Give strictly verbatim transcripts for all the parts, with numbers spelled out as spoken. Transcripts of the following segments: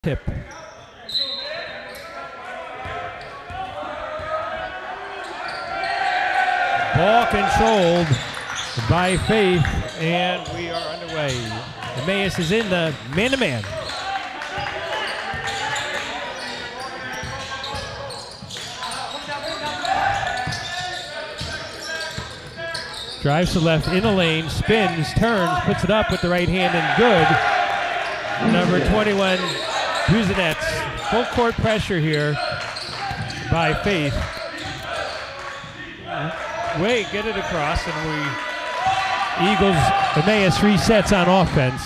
tip. Ball controlled by Faith, and we are underway. Emmaus is in the man-to-man. Drives to left in the lane, spins, turns, puts it up with the right hand and good. Number twenty-one, Buzenets. Full court pressure here by Faith. Wait, get it across, and we Eagles, Emmaus resets on offense.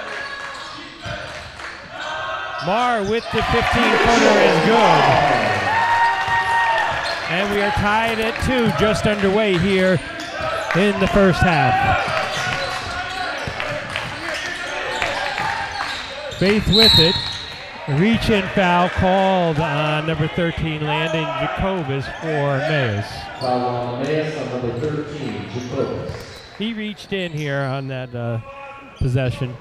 Marr with the fifteen footer is good. And we are tied at two, just underway here in the first half. Faith with it. Reach in foul called on number thirteen, Landon Jacobus for Emmaus. Foul on Emmaus on number thirteen, Jacobus. He reached in here on that uh, possession.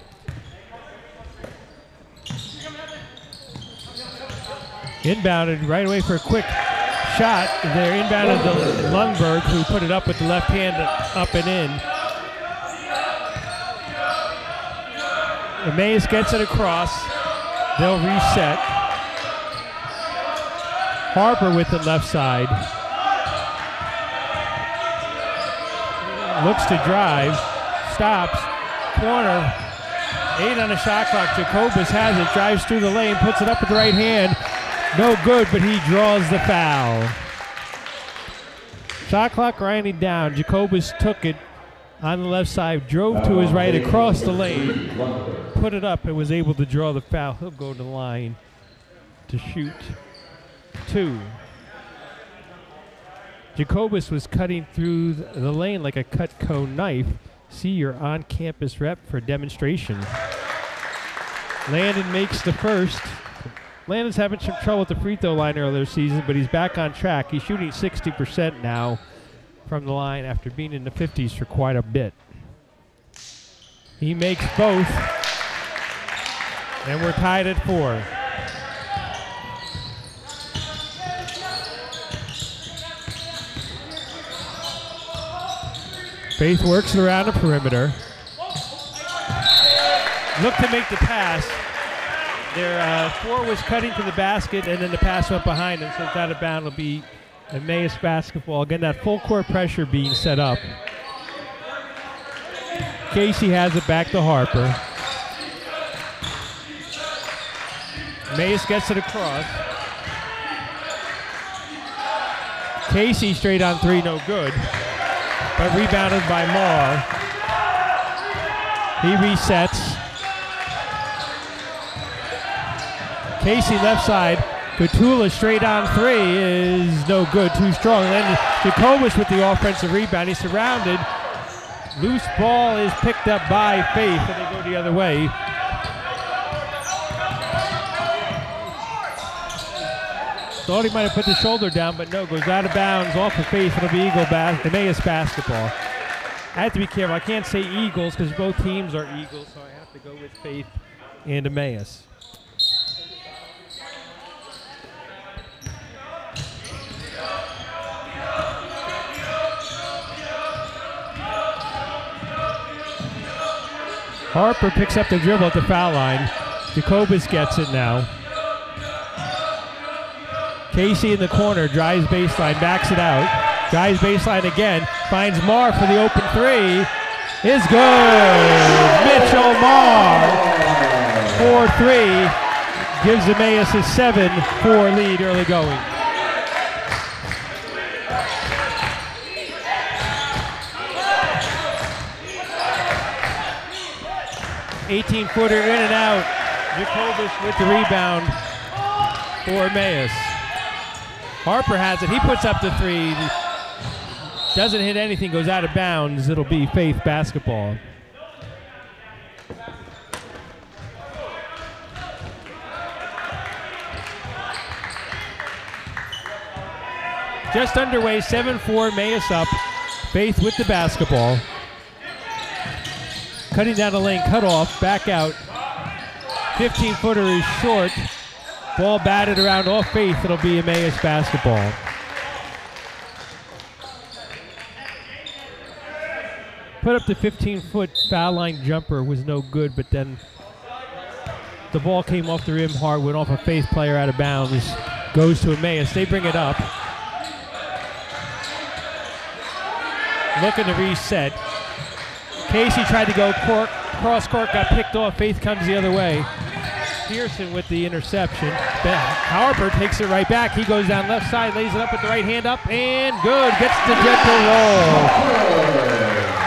Inbounded right away for a quick shot. They're inbounded to Lundberg, who put it up with the left hand up and in. Emmaus gets it across. They'll reset. Harper with the left side. Looks to drive. Stops. Corner. Eight on the shot clock. Jacobus has it. Drives through the lane. Puts it up with the right hand. No good, but he draws the foul. Shot clock grinding down. Jacobus took it on the left side, drove to his right across the lane, put it up, and was able to draw the foul. He'll go to the line to shoot two. Jacobus was cutting through the lane like a Cutco knife. See your on-campus rep for demonstration. Landon makes the first. Landon's having some trouble at the free throw line earlier this season, but he's back on track. He's shooting sixty percent now from the line after being in the fifties for quite a bit. He makes both, and we're tied at four. Faith works it around the perimeter. Look to make the pass. Their uh, four was cutting to the basket, and then the pass went behind him, so it's out of bounds. It'll be Emmaus basketball. Again, that full court pressure being set up. Casey has it back to Harper. Emmaus gets it across. Casey straight on three, no good. But rebounded by Marr. He resets. Casey left side. Petula straight on three is no good, too strong. And then Jacobus with the offensive rebound. He's surrounded. Loose ball is picked up by Faith, and they go the other way. Thought he might have put the shoulder down, but no, goes out of bounds off of Faith. It'll be Eagle bas Emmaus basketball. I have to be careful. I can't say Eagles because both teams are Eagles, so I have to go with Faith and Emmaus. Harper picks up the dribble at the foul line. Jacobus gets it now. Casey in the corner, drives baseline, backs it out. Drives baseline again, finds Marr for the open three. Is good! Mitchell Marr, four three, gives Emmaus a seven four lead early going. eighteen footer in and out. Jacobus with the rebound for Emmaus. Harper has it. He puts up the three. Doesn't hit anything, goes out of bounds. It'll be Faith basketball. Just underway, seven four, Emmaus up. Faith with the basketball. Cutting down the lane, cut off, back out. fifteen footer is short. Ball batted around off Faith. It'll be Emmaus basketball. Put up the fifteen foot foul line jumper was no good, but then the ball came off the rim hard, went off a Faith player out of bounds. Goes to Emmaus. They bring it up. Looking to reset. Casey tried to go court, cross court, got picked off. Faith comes the other way. Pearson with the interception. Harper takes it right back. He goes down left side, lays it up with the right hand up, and good. Gets the gentle roll.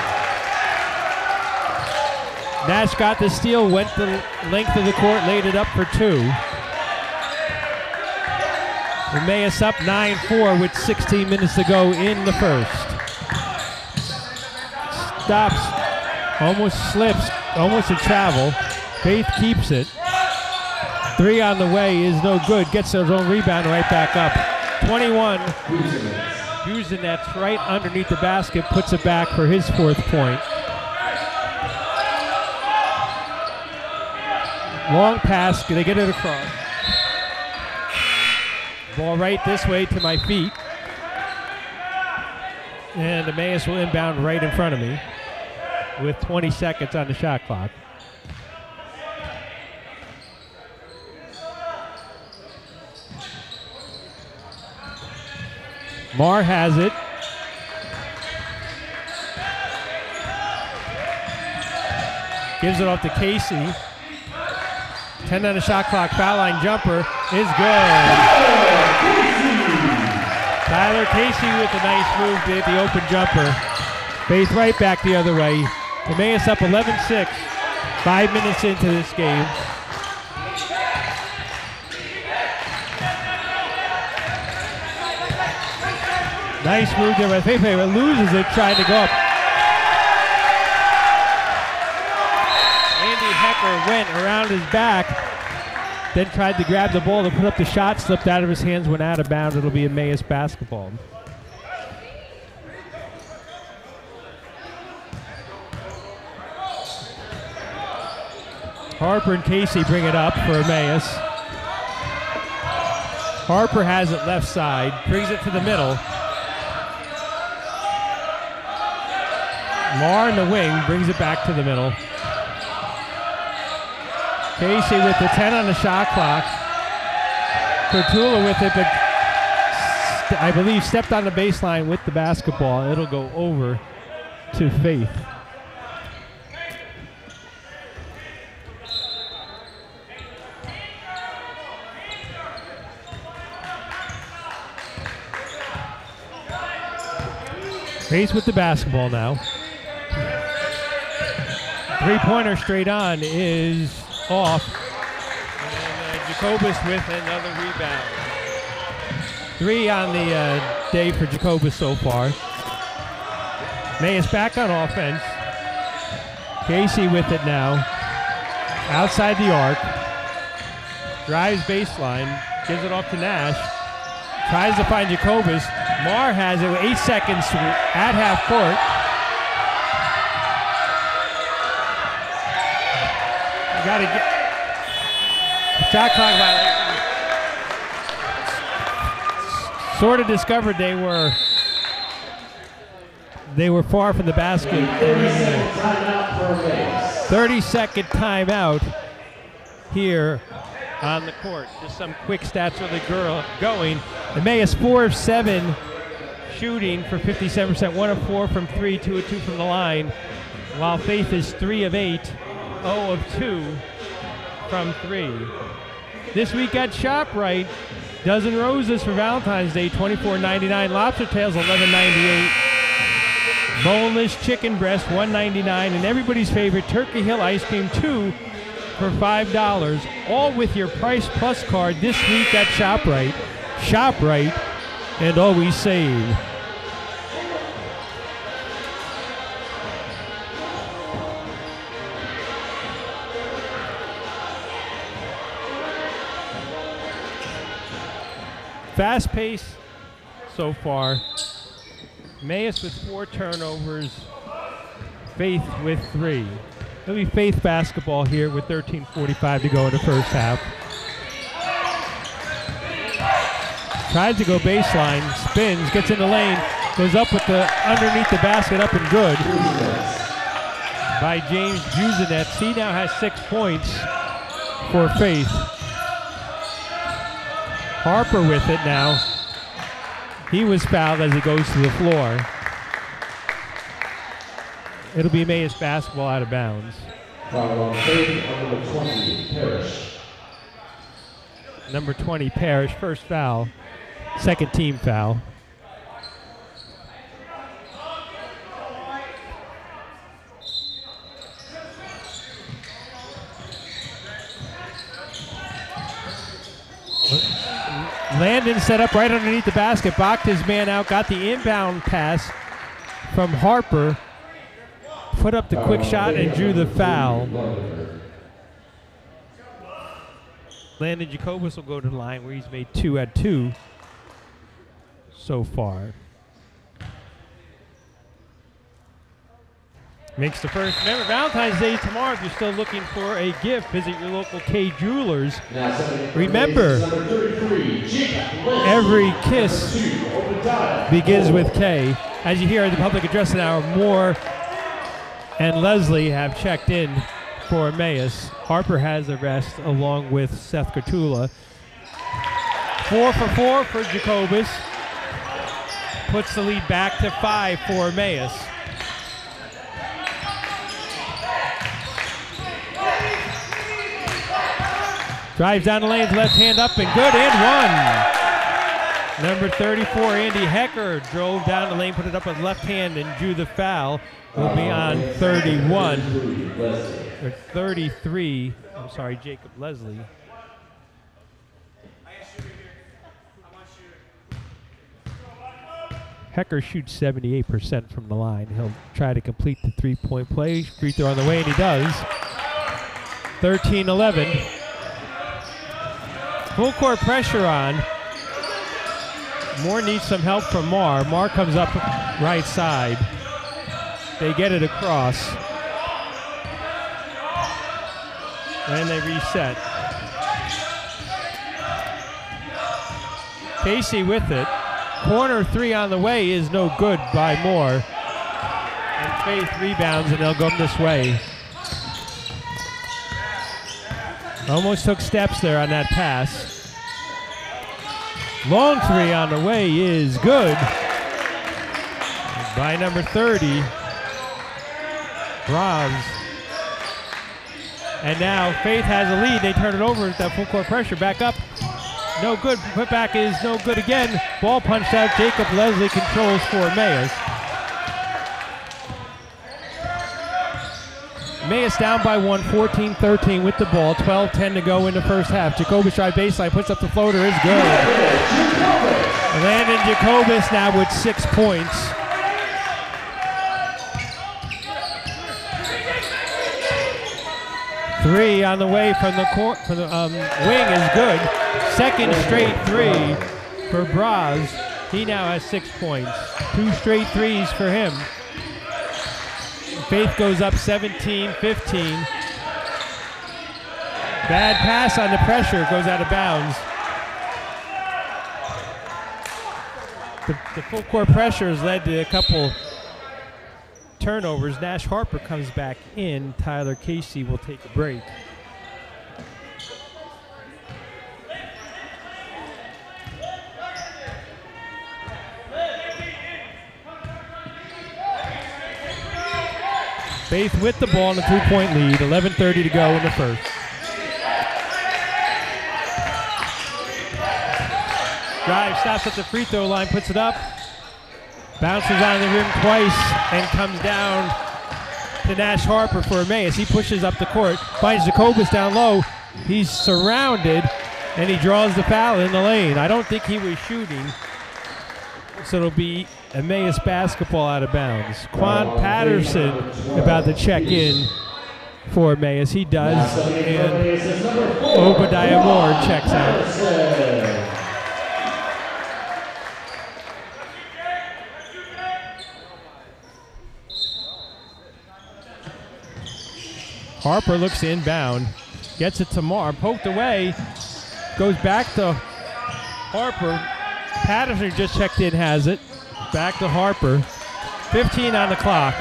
Nash got the steal, went the length of the court, laid it up for two. Emmaus up nine four with sixteen minutes to go in the first. Stops, almost slips, almost a travel. Faith keeps it. Three on the way is no good. Gets his own rebound right back up. twenty-one. Buzenet's right underneath the basket, puts it back for his fourth point. Long pass, they get it across. Ball right this way to my feet. And Emmaus will inbound right in front of me with twenty seconds on the shot clock. Marr has it. Gives it off to Casey. ten on the shot clock, foul line jumper is good. Tyler Casey with a nice move to hit the open jumper. Faith right back the other way. Emmaus up eleven six, five minutes into this game. Nice move there by Faith, but loses it trying to go up. Andy Hecker went around his back, then tried to grab the ball to put up the shot, slipped out of his hands, went out of bounds. It'll be Emmaus basketball. Harper and Casey bring it up for Emmaus. Harper has it left side, brings it to the middle. Marr in the wing, brings it back to the middle. Casey with the ten on the shot clock. Kurtula with it, but st- I believe stepped on the baseline with the basketball. It'll go over to Faith. Faith with the basketball now. Three-pointer straight on is off. And uh, Jacobus with another rebound. Three on the uh, day for Jacobus so far. Emmaus back on offense. Casey with it now. Outside the arc. Drives baseline. Gives it off to Nash. Tries to find Jacobus. Marr has it with eight seconds at half court. You got to get shot clock violation. Sort of discovered they were they were far from the basket. thirty second timeout here on the court. Just some quick stats for the girl going. Emmaus four of seven shooting for fifty-seven percent, one of four from three, two of two from the line, while Faith is three of eight, zero of two from three. This week at ShopRite, dozen roses for Valentine's Day, twenty-four ninety-nine. Lobster tails, eleven ninety-eight. Boneless chicken breast, one ninety-nine. And everybody's favorite Turkey Hill ice cream, two for five dollars. All with your Price Plus card this week at ShopRite. ShopRite, and always save. Fast pace so far. Emmaus with four turnovers. Faith with three. It'll be Faith basketball here with thirteen forty-five to go in the first half. Tries to go baseline, spins, gets in the lane, goes up with the underneath the basket, up and good by James Juzenets. He now has six points for Faith. Harper with it now. He was fouled as he goes to the floor. It'll be Emmaus basketball out of bounds. Foul on Faith on number twenty, Parrish. Number twenty, Parrish, first foul. Second team foul. Landon set up right underneath the basket, blocked his man out, got the inbound pass from Harper, put up the quick shot and drew the foul. Landon Jacobus will go to the line where he's made two at two so far. Makes the first. Remember, Valentine's Day tomorrow. If you're still looking for a gift, visit your local K Jewelers. Remember, every kiss begins with K. As you hear at the public address now, Moore and Leslie have checked in for Emmaus. Harper has a rest along with Seth Cotula. Four for four for Jacobus. Puts the lead back to five for Emmaus. Drives down the lanes, left hand up and good, and one. Number thirty-four, Andy Hecker, drove down the lane, put it up with left hand and drew the foul. Will be on thirty-one. Or thirty-three, I'm sorry, Jacob Leslie. Hecker shoots seventy-eight percent from the line. He'll try to complete the three-point play. Free throw on the way, and he does. thirteen eleven. Full court pressure on. Moore needs some help from Marr. Marr comes up right side. They get it across. And they reset. Casey with it. Corner three on the way is no good by Moore. And Faith rebounds, and they'll go this way. Almost took steps there on that pass. Long three on the way is good by number thirty, Braz. And now Faith has a lead. They turn it over with that full court pressure. Back up. No good. Put back is no good again. Ball punched out. Jacob Leslie controls for Emmaus. Emmaus down by one, fourteen thirteen with the ball. twelve ten to go in the first half. Jacobus drive baseline, puts up the floater, is good. Landon Jacobus now with six points. Three on the way from the court, from the um, wing is good. Second straight three for Braz. He now has six points. Two straight threes for him. Faith goes up seventeen fifteen. Bad pass on the pressure, goes out of bounds. The, the full court pressure has led to a couple turnovers. Nash Harper comes back in. Tyler Casey will take a break. Faith with the ball in a two-point lead. eleven thirty to go in the first. Drive, stops at the free throw line, puts it up. Bounces on the rim twice and comes down to Nash Harper for Emmaus. He pushes up the court, finds Jacobus down low. He's surrounded, and he draws the foul in the lane. I don't think he was shooting, so it'll be Emmaus basketball out of bounds. Quan Patterson about to check in for Emmaus. He does, and Obadiah Moore checks out. Harper looks inbound, gets it to Marr, poked away, goes back to Harper. Patterson just checked in, has it. Back to Harper. fifteen on the clock.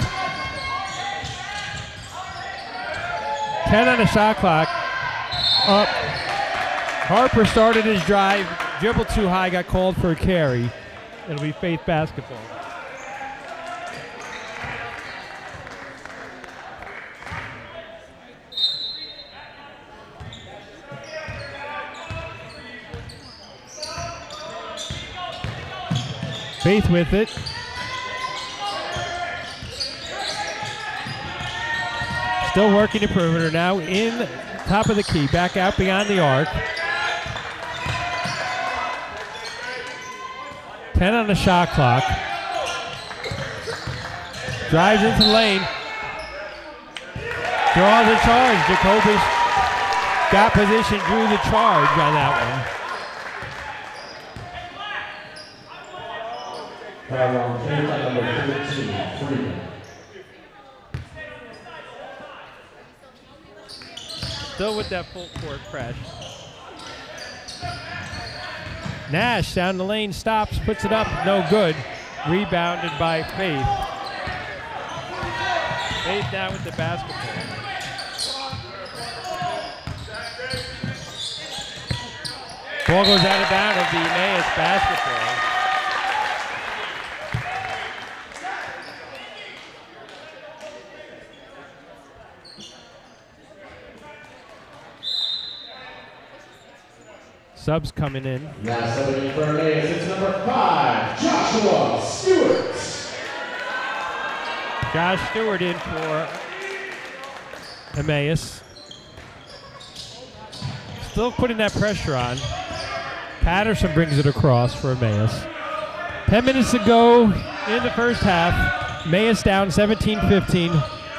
ten on the shot clock. Up. Harper started his drive, dribbled too high, got called for a carry. It'll be Faith basketball. Faith with it. Still working the perimeter now in top of the key, back out beyond the arc. ten on the shot clock. Drives into the lane. Draws a charge. Jacobus got position, drew the charge on that one. Number thirteen, Freeman. Still with that full court press. Nash down the lane, stops, puts it up, no good. Rebounded by Faith. Faith down with the basketball. Ball goes out of bounds of the Emmaus basketball. Subs coming in. Now somebody for Emmaus, it's number five, Joshua Stewart. Josh Stewart in for Emmaus. Still putting that pressure on. Patterson brings it across for Emmaus. Ten minutes to go in the first half. Emmaus down seventeen fifteen.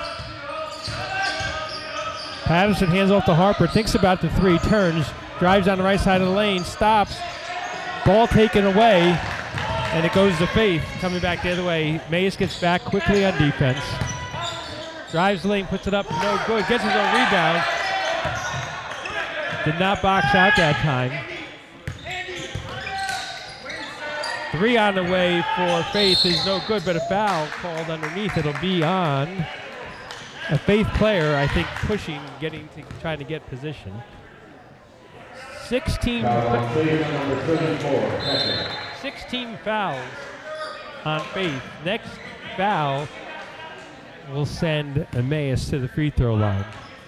Patterson hands off to Harper, thinks about the three, turns, drives on the right side of the lane, stops, ball taken away, and it goes to Faith, coming back the other way. Emmaus gets back quickly on defense. Drives the lane, puts it up, no good, gets his own rebound. Did not box out that time. Three on the way for Faith is no good, but a foul called underneath. It'll be on a Faith player, I think, pushing, getting to, trying to get position. sixteen, sixteen fouls on Faith. Next foul will send Emmaus to the free throw line.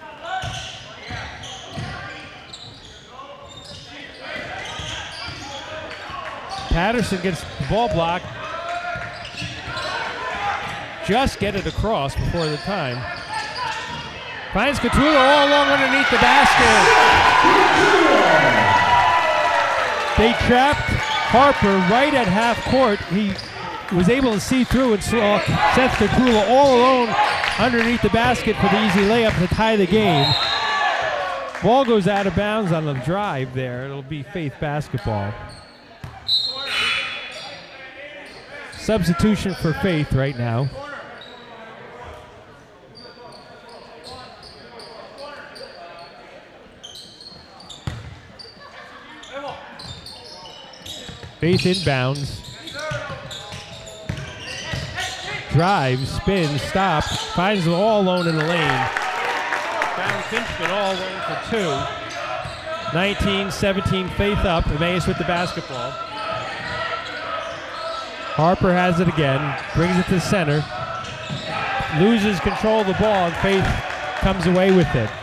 Patterson gets the ball blocked. Just get it across before the time. Finds Catula all along underneath the basket. They trapped Harper right at half court. He was able to see through and saw Seth Catula all alone underneath the basket for the easy layup to tie the game. Ball goes out of bounds on the drive there. It'll be Faith basketball. Substitution for Faith right now. Faith inbounds. Drives, spins, stops, finds them all alone in the lane. Found Finchman all alone for two. nineteen seventeen, Faith up. Emmaus with the basketball. Harper has it again, brings it to center. Loses control of the ball, and Faith comes away with it.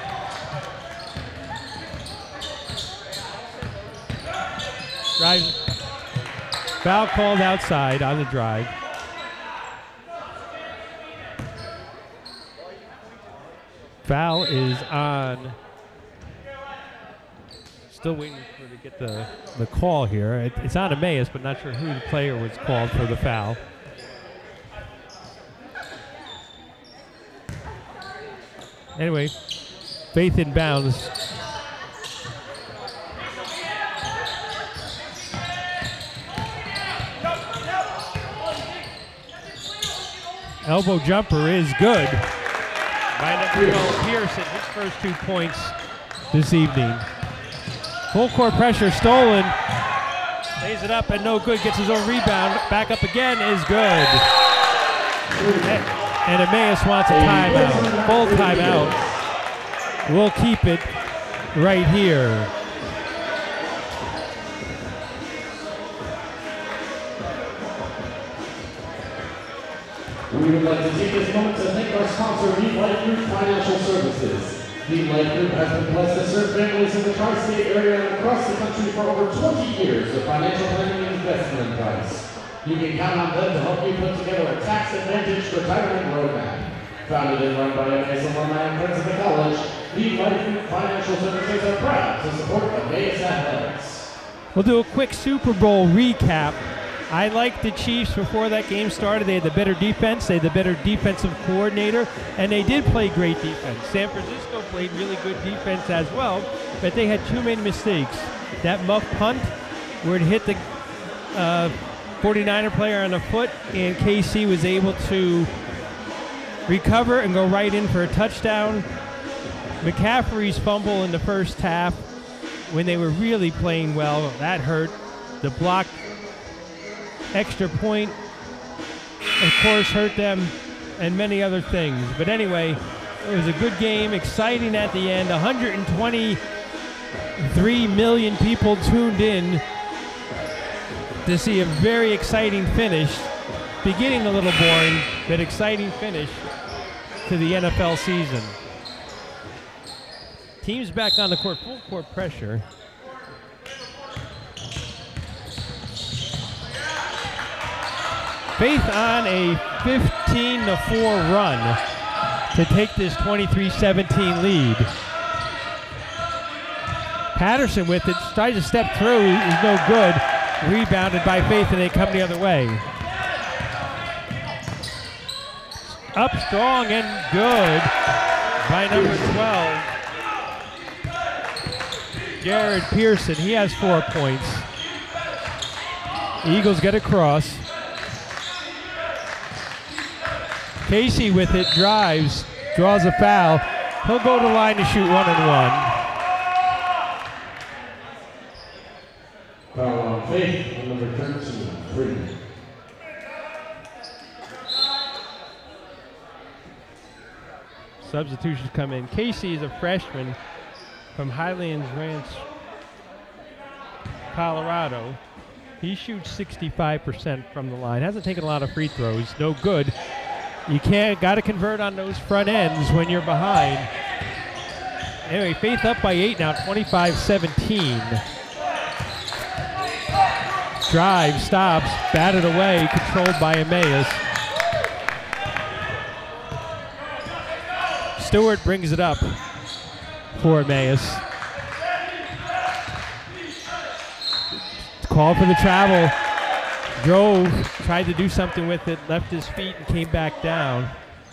Drives. Foul called outside on the drive. Foul is on. Still waiting for to get the, the call here. It, it's on Emmaus, but not sure who the player was called for the foul. Anyway, Faith inbounds. Elbow jumper is good. by number twelve, Pearson, his first two points this evening. Full court pressure, stolen. Lays it up and no good, gets his own rebound. Back up again is good. And Emmaus wants a timeout, full timeout. We'll keep it right here. We would like to take this moment to thank our sponsor, Meet Life Group Financial Services. Meet Life Group has been blessed to serve families in the tri-state area and across the country for over twenty years with financial planning and investment advice. You can count on them to help you put together a tax-advantaged retirement roadmap. Founded and run by Emmaus alumni and friends of the college, Meet Life Group Financial Services are proud to support Emmaus athletics. We'll do a quick Super Bowl recap. I liked the Chiefs before that game started. They had the better defense, they had the better defensive coordinator, and they did play great defense. San Francisco played really good defense as well, but they had too many mistakes. That muff punt where it hit the uh, forty-niner player on the foot, and K C was able to recover and go right in for a touchdown. McCaffrey's fumble in the first half when they were really playing well, that hurt. The block extra point, of course, hurt them, and many other things. But anyway, it was a good game, exciting at the end. one hundred twenty-three million people tuned in to see a very exciting finish. Beginning a little boring, but exciting finish to the N F L season. Teams back on the court, full court pressure. Faith on a fifteen to four run to take this twenty-three seventeen lead. Patterson with it, tries to step through, is no good. Rebounded by Faith, and they come the other way. Up strong and good by number twelve. Jared Pearson, he has four points. Eagles get across. Casey with it, drives, draws a foul. He'll go to the line to shoot one and one. Foul on Faith, number thirteen, three. Substitutions come in. Casey is a freshman from Highlands Ranch, Colorado. He shoots sixty-five percent from the line. Hasn't taken a lot of free throws. No good. You can't, got to convert on those front ends when you're behind. Anyway, Faith up by eight now, twenty-five seventeen. Drive, stops, batted away, controlled by Emmaus. Stewart brings it up for Emmaus. Call for the travel. Drove, tried to do something with it, left his feet and came back down.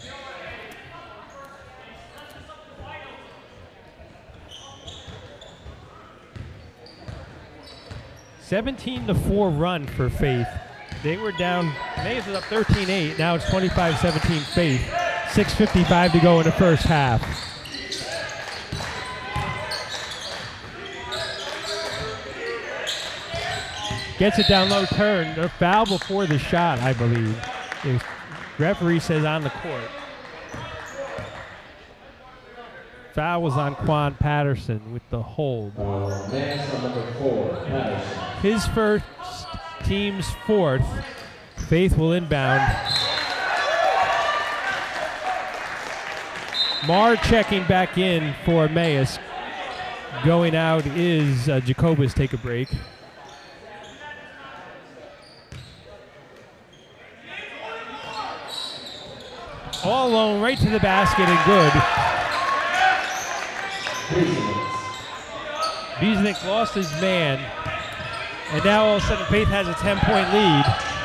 seventeen to four run for Faith. They were down, Emmaus was up thirteen eight, now it's twenty-five seventeen Faith. six fifty-five to go in the first half. Gets it down low, turn. A foul before the shot, I believe. The referee says on the court. Foul was on Quan Patterson with the hold. Uh, man on number four, Patterson. His first, team's fourth. Faith will inbound. Marr checking back in for Emmaus. Going out is uh, Jacobus, take a break. All alone, right to the basket and good. Biesnick lost his man. And now all of a sudden Faith has a ten-point lead.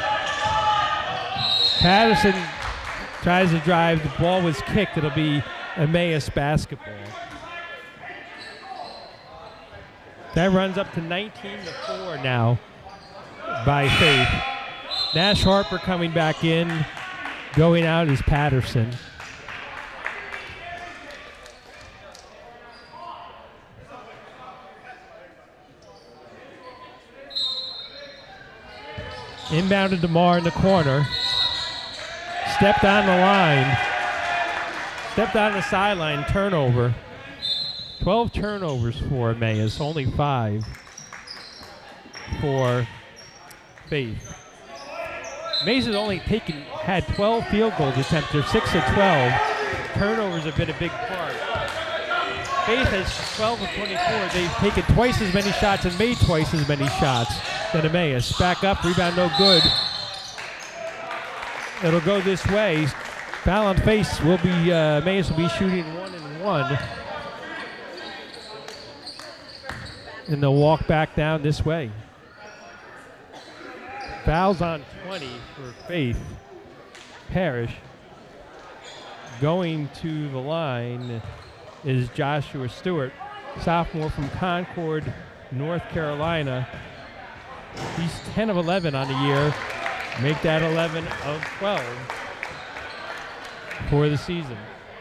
Patterson tries to drive. The ball was kicked. It'll be Emmaus basketball. That runs up to nineteen to four now by Faith. Nash Harper coming back in. Going out is Patterson. Inbounded to Marr in the corner. Stepped on the line. Stepped on the sideline, turnover. twelve turnovers for Emmaus, only five for Faith. Emmaus has only taken, had twelve field goals attempts. They're six of twelve. Turnovers have been a big part. Faith has twelve of twenty-four. They've taken twice as many shots and made twice as many shots than Emmaus. Back up, rebound no good. It'll go this way. Foul on Face will be, uh, Emmaus will be shooting one and one. And they'll walk back down this way. Fouls on twenty for Faith. Parrish. Going to the line is Joshua Stewart, sophomore from Concord, North Carolina. He's ten of eleven on the year. Make that eleven of twelve for the season.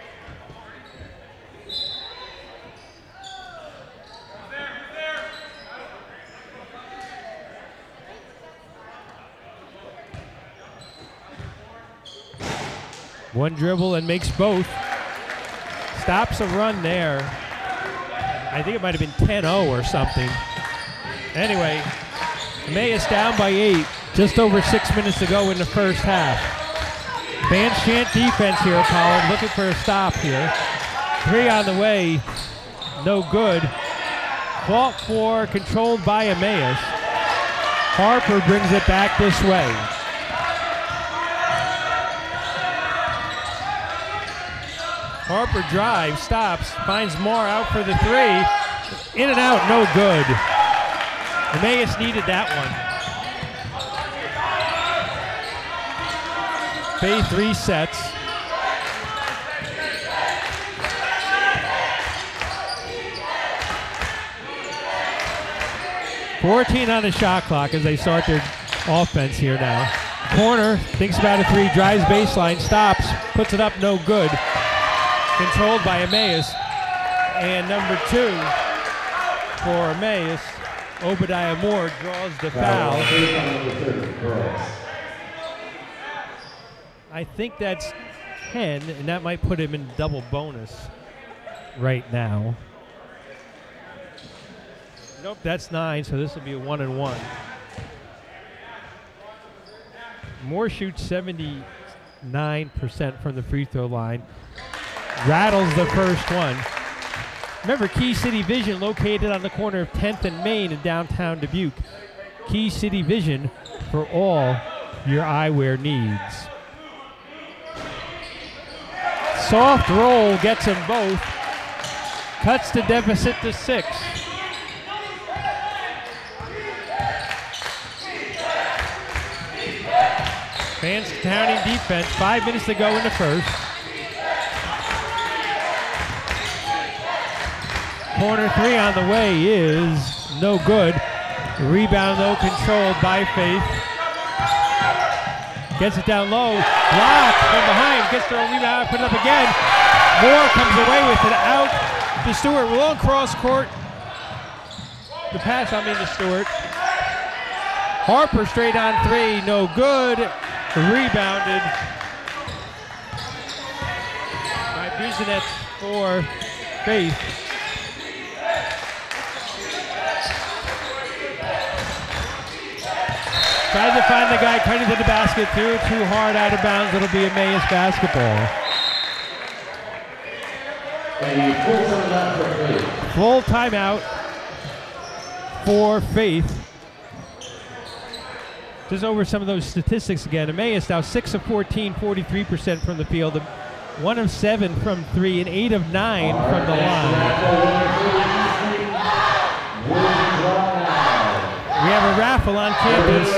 One dribble and makes both. Stops a run there. I think it might have been ten oh or something. Anyway, Emmaus down by eight. Just over six minutes to go in the first half. Band chant defense here, Colin. Looking for a stop here. Three on the way. No good. Fault for, controlled by Emmaus. Harper brings it back this way. Harper drives, stops, finds Marr out for the three. In and out, no good. Emmaus needed that one. Faith resets. fourteen on the shot clock as they start their offense here now. Corner, thinks about a three, drives baseline, stops, puts it up, no good. Controlled by Emmaus. And number two for Emmaus, Obadiah Moore draws the foul. I think that's ten, and that might put him in double bonus right now. Nope, that's nine, so this will be a one and one. Moore shoots seventy-nine percent from the free throw line. Rattles the first one. Remember, Key City Vision located on the corner of tenth and Main in downtown Dubuque. Key City Vision for all your eyewear needs. Soft roll gets them both. Cuts the deficit to six. Fans counting defense. Five minutes to go in the first. Corner three on the way is no good. Rebound though controlled by Faith. Gets it down low. Blocked from behind. Gets the rebound. Put it up again. Moore comes away with it out to Stewart. Long cross court. The pass, I mean to Stewart. Harper straight on three. No good. Rebounded by Buzenet for Faith. Tries to find the guy cutting to the basket, threw it too hard out of bounds. It'll be Emmaus basketball. Full timeout for Faith. Just over some of those statistics again. Emmaus now six of fourteen, forty-three percent from the field, one of seven from three, and eight of nine from the line. We have a raffle on campus.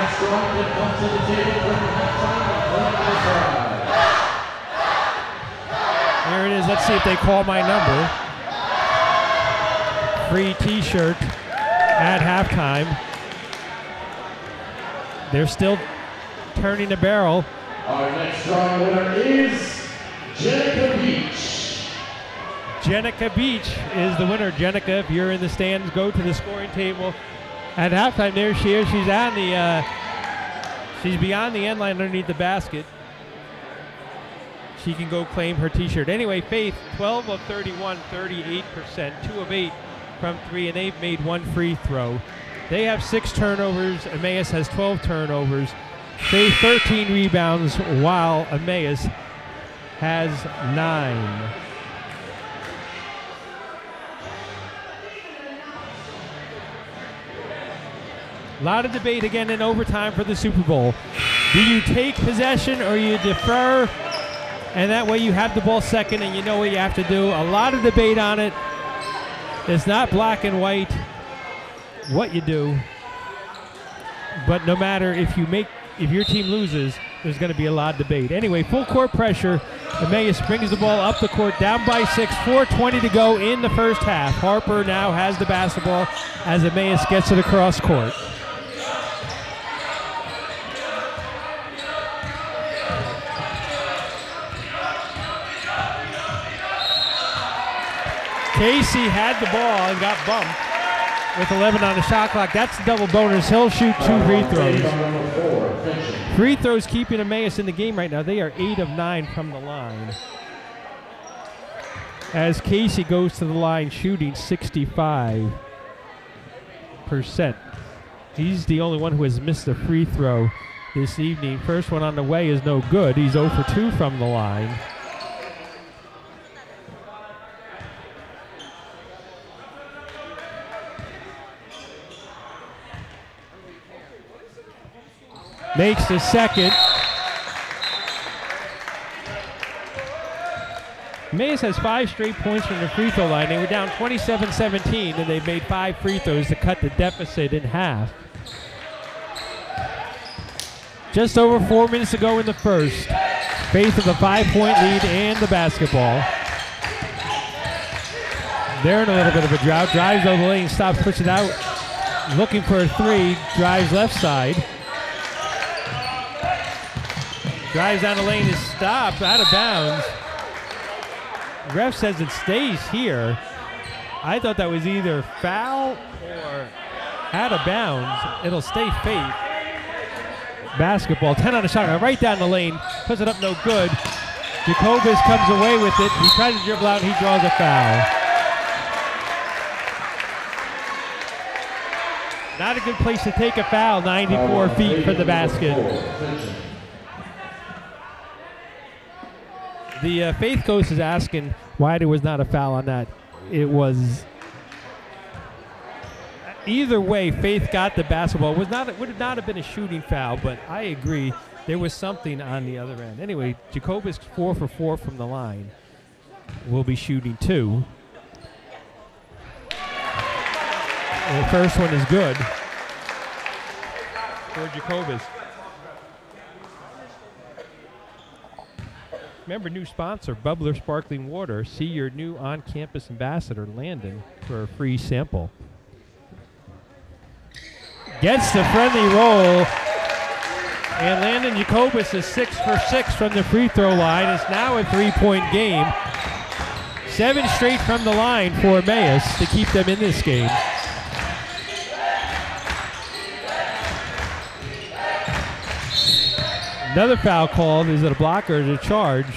There it is. Let's see if they call my number. Free t-shirt at halftime. They're still turning the barrel. Our next drawing winner is Jenica Beach. Jenica Beach is the winner. Jenica, if you're in the stands, go to the scoring table. At halftime, there she is. She's on the uh, She's beyond the end line underneath the basket. She can go claim her t-shirt. Anyway, Faith, twelve of thirty-one, thirty-eight percent, two of eight from three, and they've made one free throw. They have six turnovers. Emmaus has twelve turnovers. Faith, thirteen rebounds, while Emmaus has nine. A lot of debate again in overtime for the Super Bowl. Do you take possession or you defer? And that way you have the ball second and you know what you have to do. A lot of debate on it. It's not black and white what you do. But no matter if you make, if your team loses, there's going to be a lot of debate. Anyway, full court pressure. Emmaus brings the ball up the court, down by six, four twenty to go in the first half. Harper now has the basketball as Emmaus gets to the cross court. Casey had the ball and got bumped with eleven on the shot clock. That's the double bonus. He'll shoot two free throws. Free throws keeping Emmaus in the game right now. They are eight of nine from the line. As Casey goes to the line shooting sixty-five percent. He's the only one who has missed a free throw this evening. First one on the way is no good. He's zero for two from the line. Makes the second. Emmaus has five straight points from the free throw line. They were down twenty-seven seventeen, and they made five free throws to cut the deficit in half. Just over four minutes to go in the first. Faith with a five-point lead and the basketball. They're in a little bit of a drought. Drives over the lane, stops, puts it out. Looking for a three, drives left side. Drives down the lane, is stopped, out of bounds. Ref says it stays here. I thought that was either foul or out of bounds. It'll stay Faith. Basketball, ten on the shot, right down the lane, puts it up, no good. Jacobus comes away with it. He tries to dribble out, he draws a foul. Not a good place to take a foul, ninety-four feet from the basket. The uh, Faith coach is asking why there was not a foul on that. It was either way. Faith got the basketball. It was not. It would not have been a shooting foul, but I agree there was something on the other end. Anyway, Jacobus four for four from the line. Will be shooting two. And the first one is good for Jacobus. Remember, new sponsor, Bubbler Sparkling Water. See your new on-campus ambassador, Landon, for a free sample. Gets the friendly roll. And Landon Jacobus is six for six from the free throw line. It's now a three-point game. Seven straight from the line for Emmaus to keep them in this game. Another foul called. Is it a block or is it a charge?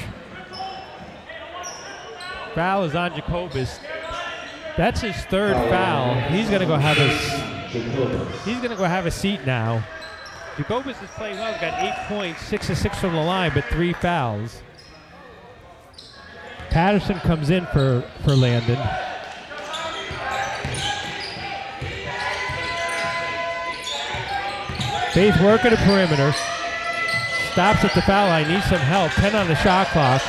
Foul is on Jacobus. That's his third foul. He's gonna go have a. He's gonna go have a seat now. Jacobus is playing well. He's got eight points, six of six from the line, but three fouls. Patterson comes in for for Landon. Faith working the perimeter. Stops at the foul line, needs some help. ten on the shot clock.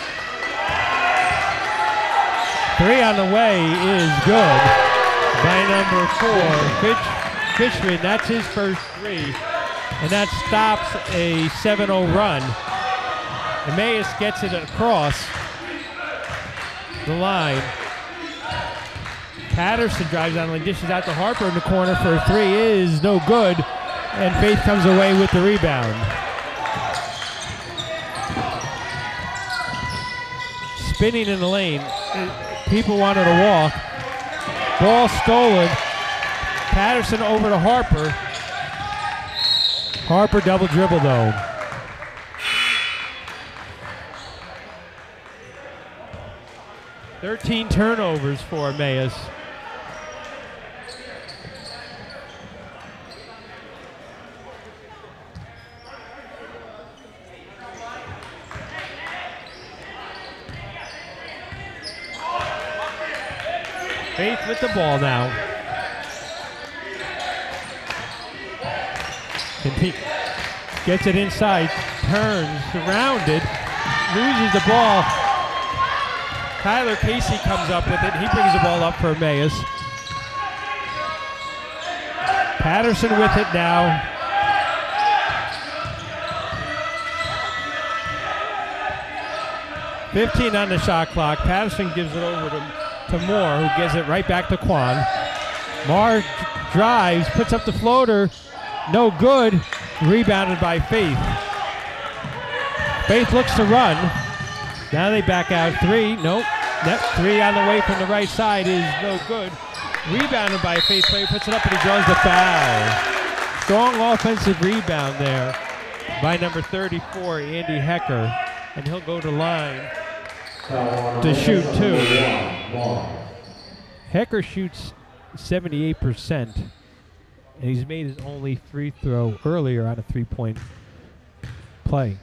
Three on the way is good by number four, Fitch, Fishman. That's his first three, and that stops a seven oh run. Emmaus gets it across the line. Patterson drives down the lane, dishes out to Harper in the corner for a three, is no good, and Faith comes away with the rebound. Spinning in the lane. People wanted to walk. Ball stolen. Patterson over to Harper. Harper double dribble though. thirteen turnovers for Emmaus. Faith with the ball now. Conti- gets it inside, turns, surrounded, loses the ball. Tyler Casey comes up with it. He brings the ball up for Emmaus. Patterson with it now. fifteen on the shot clock. Patterson gives it over to to Moore, who gives it right back to Quan. Moore drives, puts up the floater, no good, rebounded by Faith. Faith looks to run. Now they back out three, nope. Net three on the way from the right side is no good. Rebounded by Faith, Faith puts it up and he draws the foul. Strong offensive rebound there by number thirty-four, Andy Hecker, and he'll go to line to shoot two. Hecker shoots seventy-eight percent, and he's made his only free throw earlier on a three-point play.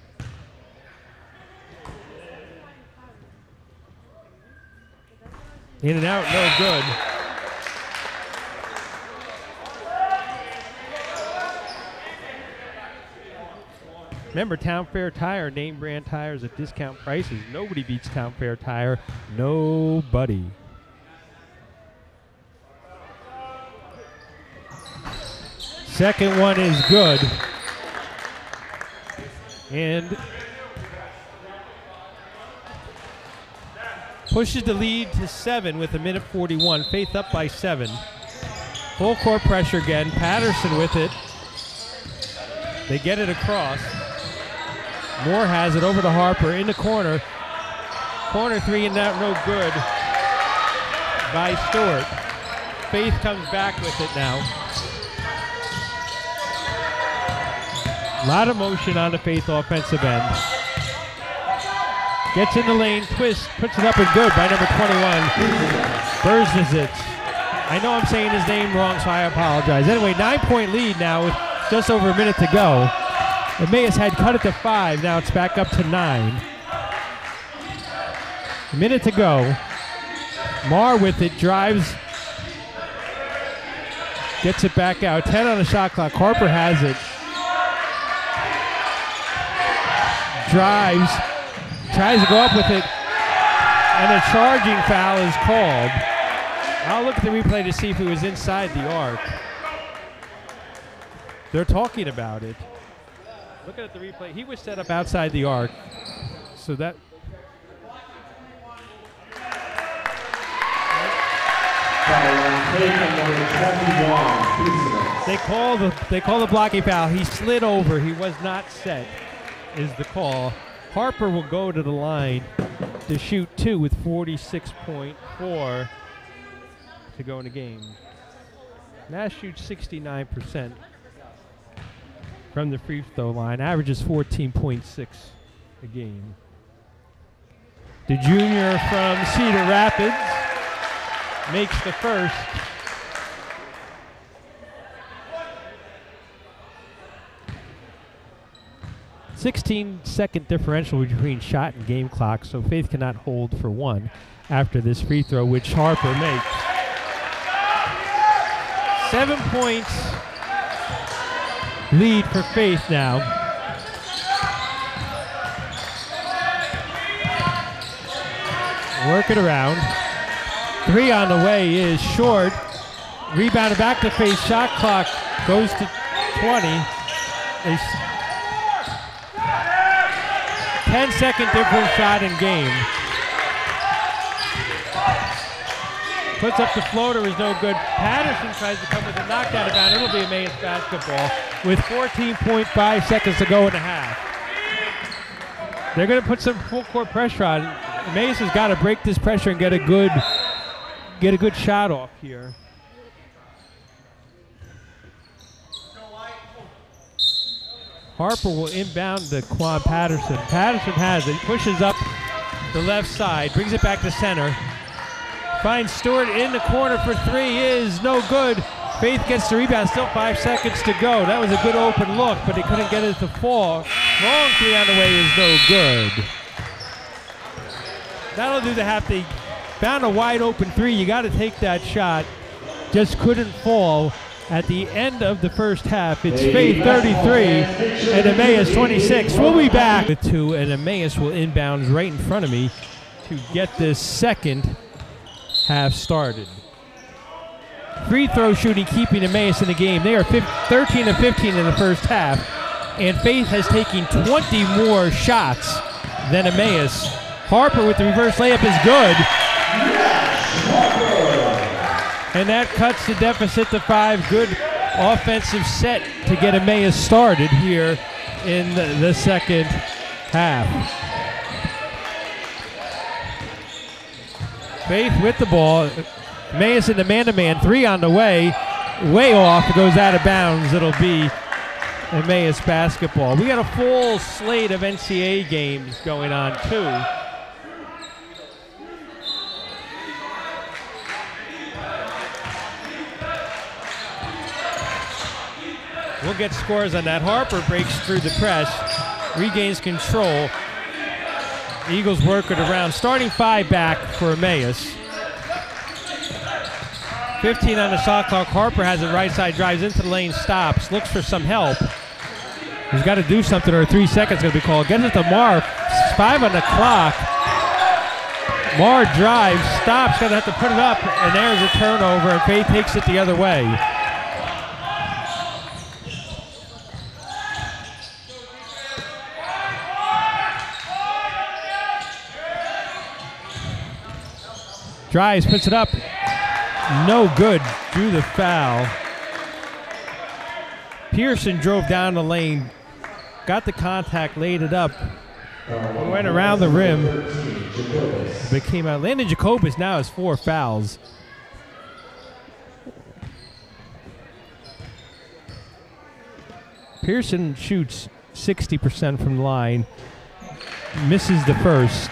In and out, no good. Remember, Town Fair Tire, name brand tires at discount prices. Nobody beats Town Fair Tire. Nobody. Second one is good. And pushes the lead to seven with a minute forty-one. Faith up by seven. Full court pressure again. Patterson with it. They get it across. Moore has it over to Harper in the corner. Corner three and out, no good by Stewart. Faith comes back with it now. A lot of motion on the Faith offensive end. Gets in the lane, twists, puts it up and good by number twenty-one. Berznizic. I know I'm saying his name wrong, so I apologize. Anyway, nine-point lead now with just over a minute to go. Emmaus had cut it to five. Now it's back up to nine. A minute to go. Marr with it, drives. Gets it back out. ten on the shot clock. Harper has it. Drives. Tries to go up with it. And a charging foul is called. I'll look at the replay to see if it was inside the arc. They're talking about it. Looking at the replay, he was set up outside the arc. So that... They call the they call the blocking foul. He slid over. He was not set, is the call. Harper will go to the line to shoot two with forty-six point four to go in the game. Nash shoots sixty-nine percent from the free throw line, averages fourteen point six a game. The junior from Cedar Rapids makes the first. sixteen second differential between shot and game clock, so Faith cannot hold for one after this free throw, which Harper makes. Seven points lead for Faith now. Work it around. Three on the way is short. Rebounded back to Faith. Shot clock goes to twenty. They ten second difference shot in game. Puts up the floater, is no good. Patterson tries to come with a knockdown about it. It'll be Emmaus basketball with fourteen point five seconds to go in the half. They're going to put some full court pressure on. Emmaus has got to break this pressure and get a good, get a good shot off here. Harper will inbound to Quan Patterson. Patterson has it, pushes up the left side, brings it back to center. Finds Stewart in the corner for three, is no good. Faith gets the rebound, still five seconds to go. That was a good open look, but they couldn't get it to fall. Long three on the way is no good. That'll do the half. They found a wide open three. You got to take that shot. Just couldn't fall. At the end of the first half, it's Faith thirty-three and Emmaus twenty-six. We'll be back with two, and Emmaus will inbound right in front of me to get this second half started. Free throw shooting keeping Emmaus in the game. They are thirteen of fifteen in the first half, and Faith has taken twenty more shots than Emmaus. Harper with the reverse layup is good. And that cuts the deficit to five. Good offensive set to get Emmaus started here in the, the second half. Faith with the ball. Emmaus in the man-to-man. Three on the way. Way off. It goes out of bounds. It'll be Emmaus basketball. We got a full slate of N C A A games going on, too. We'll get scores on that. Harper breaks through the press, regains control. Eagles work it around. Starting five back for Emmaus. fifteen on the shot clock. Harper has it right side, drives into the lane, stops, looks for some help. He's got to do something or three seconds going to be called. Gets it to Marr. Five on the clock. Marr drives, stops, going to have to put it up, and there's a turnover, and Faith takes it the other way. Drives, puts it up. No good. Drew the foul. Pearson drove down the lane, got the contact, laid it up, went around the rim, but came out. Landon Jacobus now has four fouls. Pearson shoots sixty percent from the line, misses the first.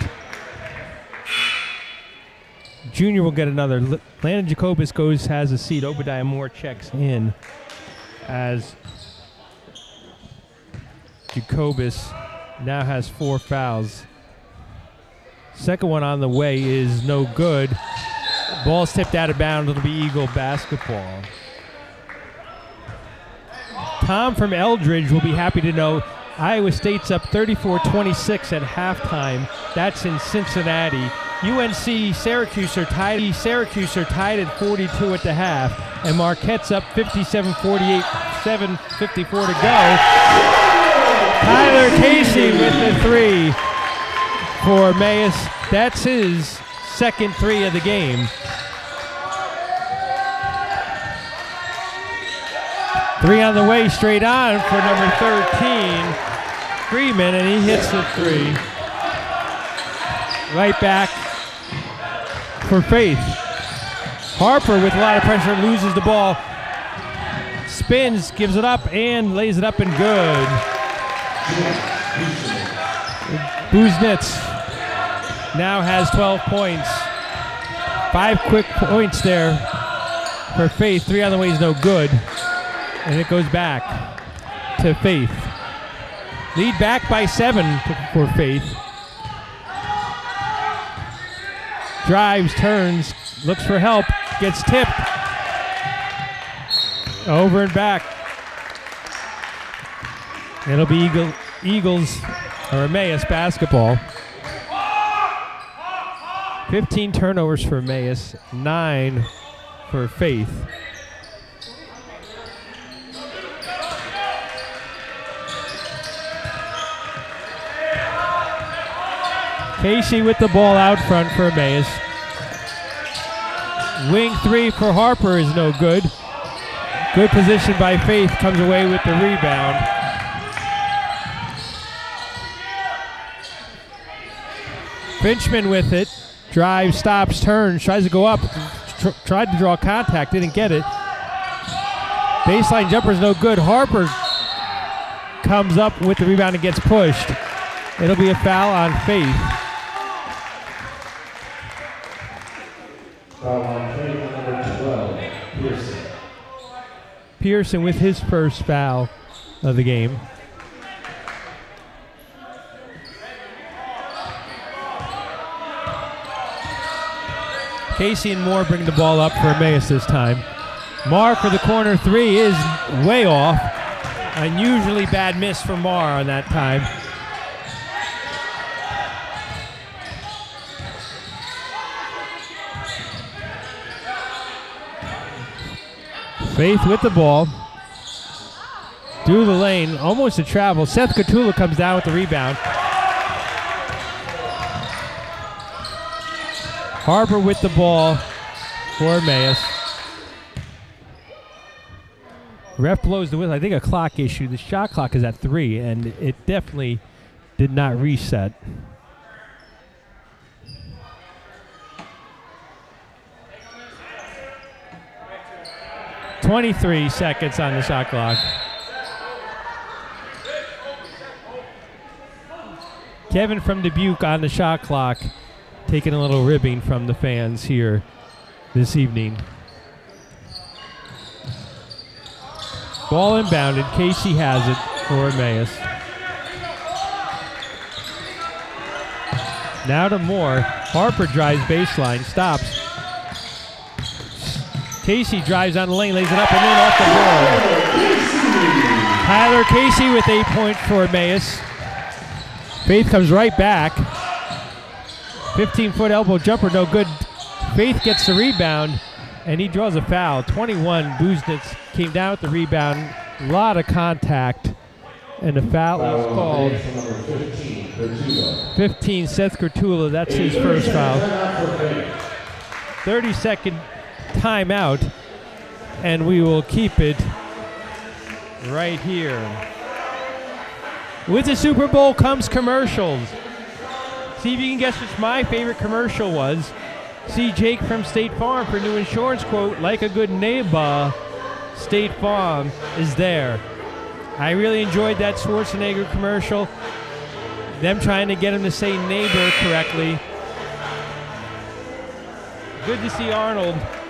Junior will get another. Landon Jacobus goes, has a seat. Obadiah Moore checks in as Jacobus now has four fouls. Second one on the way is no good. Ball's tipped out of bounds. It'll be Eagle basketball. Tom from Eldridge will be happy to know Iowa State's up thirty-four twenty-six at halftime. That's in Cincinnati. U N C Syracuse are tied. Syracuse are tied at forty-two at the half, and Marquette's up fifty-seven forty-eight, seven fifty-four to go. Tyler Casey with the three for Emmaus. That's his second three of the game. Three on the way, straight on for number thirteen, Freeman, and he hits the three. Right back for Faith. Harper with a lot of pressure loses the ball. Spins, gives it up, and lays it up and good. Buznitz now has twelve points. Five quick points there for Faith. Three on the way is no good. And it goes back to Faith. Lead back by seven to, for Faith. Drives, turns, looks for help, gets tipped. Over and back. It'll be Eagle, Eagles or Emmaus basketball. fifteen turnovers for Emmaus, nine for Faith. Casey with the ball out front for Emmaus. Wing three for Harper is no good. Good position by Faith, comes away with the rebound. Finchman with it. Drives, stops, turns, tries to go up. Tr tried to draw contact, didn't get it. Baseline jumper is no good. Harper comes up with the rebound and gets pushed. It'll be a foul on Faith. Foul on Faith, number twelve, Pearson. Pearson with his first foul of the game. Casey and Moore bring the ball up for Emmaus this time. Marr for the corner three is way off. Unusually bad miss for Marr on that time. Faith with the ball. Through the lane, almost a travel. Seth Catula comes down with the rebound. Harper with the ball for Emmaus. Ref blows the whistle. I think a clock issue. The shot clock is at three, and it definitely did not reset. twenty-three seconds on the shot clock. Kevin from Dubuque on the shot clock, taking a little ribbing from the fans here this evening. Ball inbounded. Casey has it for Emmaus. Now to Moore. Harper drives baseline, stops. Casey drives on the lane, lays it up and in off the board. Tyler Casey with eight points for Emmaus. Faith comes right back. fifteen-foot elbow jumper, no good. Faith gets the rebound, and he draws a foul. twenty-one, Buznitz came down with the rebound. A lot of contact, and the foul is called. fifteen, Seth Kurtula, that's his first foul. thirty-second timeout, and we will keep it right here. With the Super Bowl comes commercials. See if you can guess what my favorite commercial was. See Jake from State Farm for new insurance quote, like a good neighbor, State Farm is there. I really enjoyed that Schwarzenegger commercial. Them trying to get him to say neighbor correctly. Good to see Arnold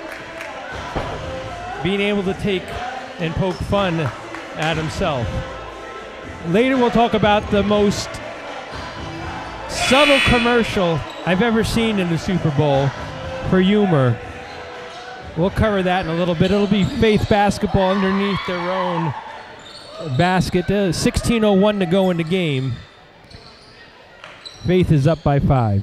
being able to take and poke fun at himself. Later we'll talk about the most subtle commercial I've ever seen in the Super Bowl for humor. We'll cover that in a little bit. It'll be Faith basketball underneath their own basket. Uh, sixteen oh one to go in the game. Faith is up by five.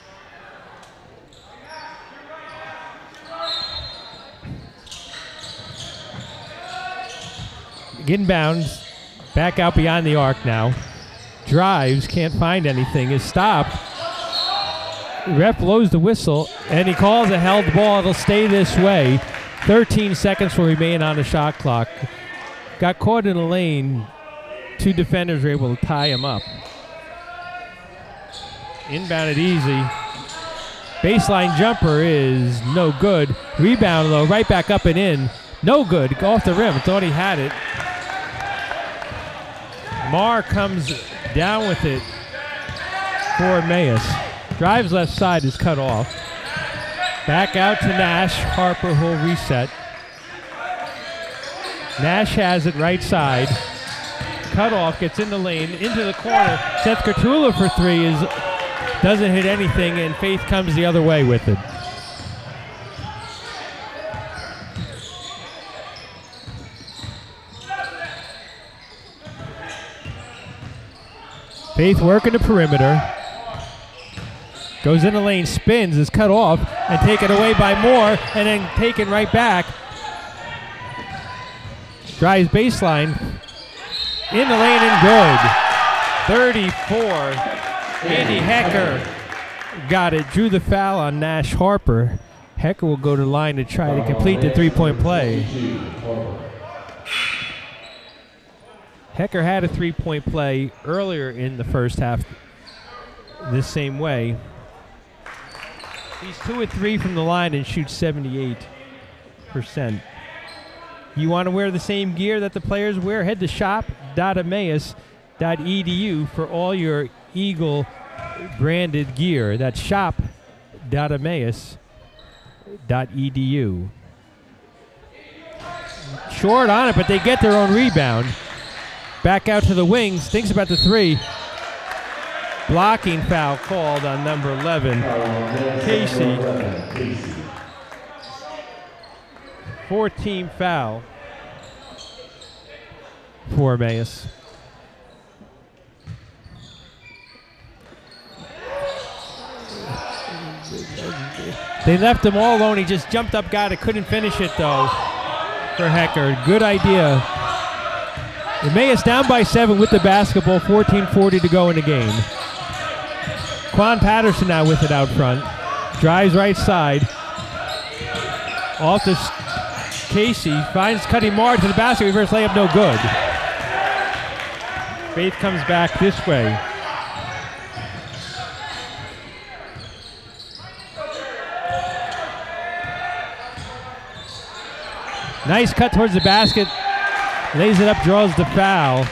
Inbounds. Back out beyond the arc now. Drives, can't find anything, is stopped. Ref blows the whistle, and he calls a held ball. It'll stay this way. thirteen seconds will remain on the shot clock. Got caught in the lane. Two defenders were able to tie him up. Inbounded easy. Baseline jumper is no good. Rebound, though, right back up and in. No good. Go off the rim. Thought he had it. Marr comes down with it for Emmaus. Drives left side, is cut off. Back out to Nash. Harper will reset. Nash has it right side. Cut off, gets in the lane, into the corner. Seth Kurtula for three is doesn't hit anything, and Faith comes the other way with it. Faith working the perimeter. Goes in the lane, spins, is cut off, and taken away by Moore, and then taken right back. Drives baseline. In the lane and good. thirty-four. Andy Hecker got it. Drew the foul on Nash Harper. Hecker will go to the line to try to complete the three-point play. Hecker had a three-point play earlier in the first half this same way. He's two of three from the line and shoots seventy-eight percent. You want to wear the same gear that the players wear? Head to shop dot emmaus dot e d u for all your Eagle branded gear. That's shop dot emmaus dot e d u. Short on it, but they get their own rebound. Back out to the wings, thinks about the three. Blocking foul called on number eleven, Casey. four-team foul for Emmaus. They left him all alone. He just jumped up, got it, couldn't finish it though for Hecker. Good idea. Emmaus down by seven with the basketball, fourteen forty to go in the game. Quan Patterson now with it out front. Drives right side. Off to Casey. Finds Cuddy Marr to the basket. Reverse layup, no good. Faith comes back this way. Nice cut towards the basket. Lays it up, draws the foul.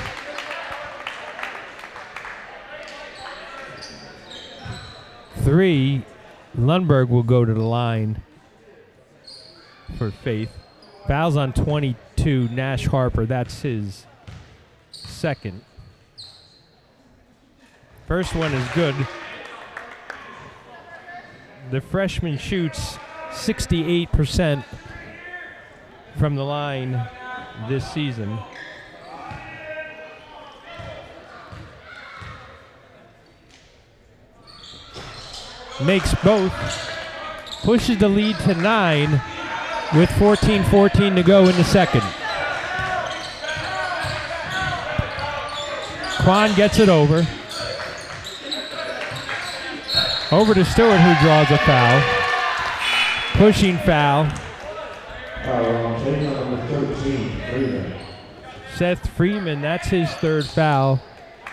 Three. Lundberg will go to the line for Faith. Fouls on twenty-two. Nash Harper, that's his second. First one is good. The freshman shoots sixty-eight percent from the line this season. Makes both. Pushes the lead to nine with fourteen fourteen to go in the second. Quan gets it over. Over to Stewart, who draws a foul. Pushing foul. Seth Freeman, that's his third foul.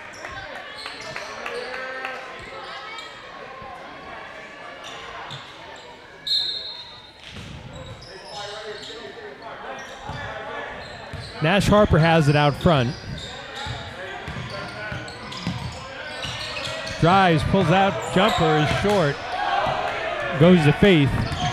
Nash Harper has it out front. Drives, pulls out, jumper is short. Goes to Faith.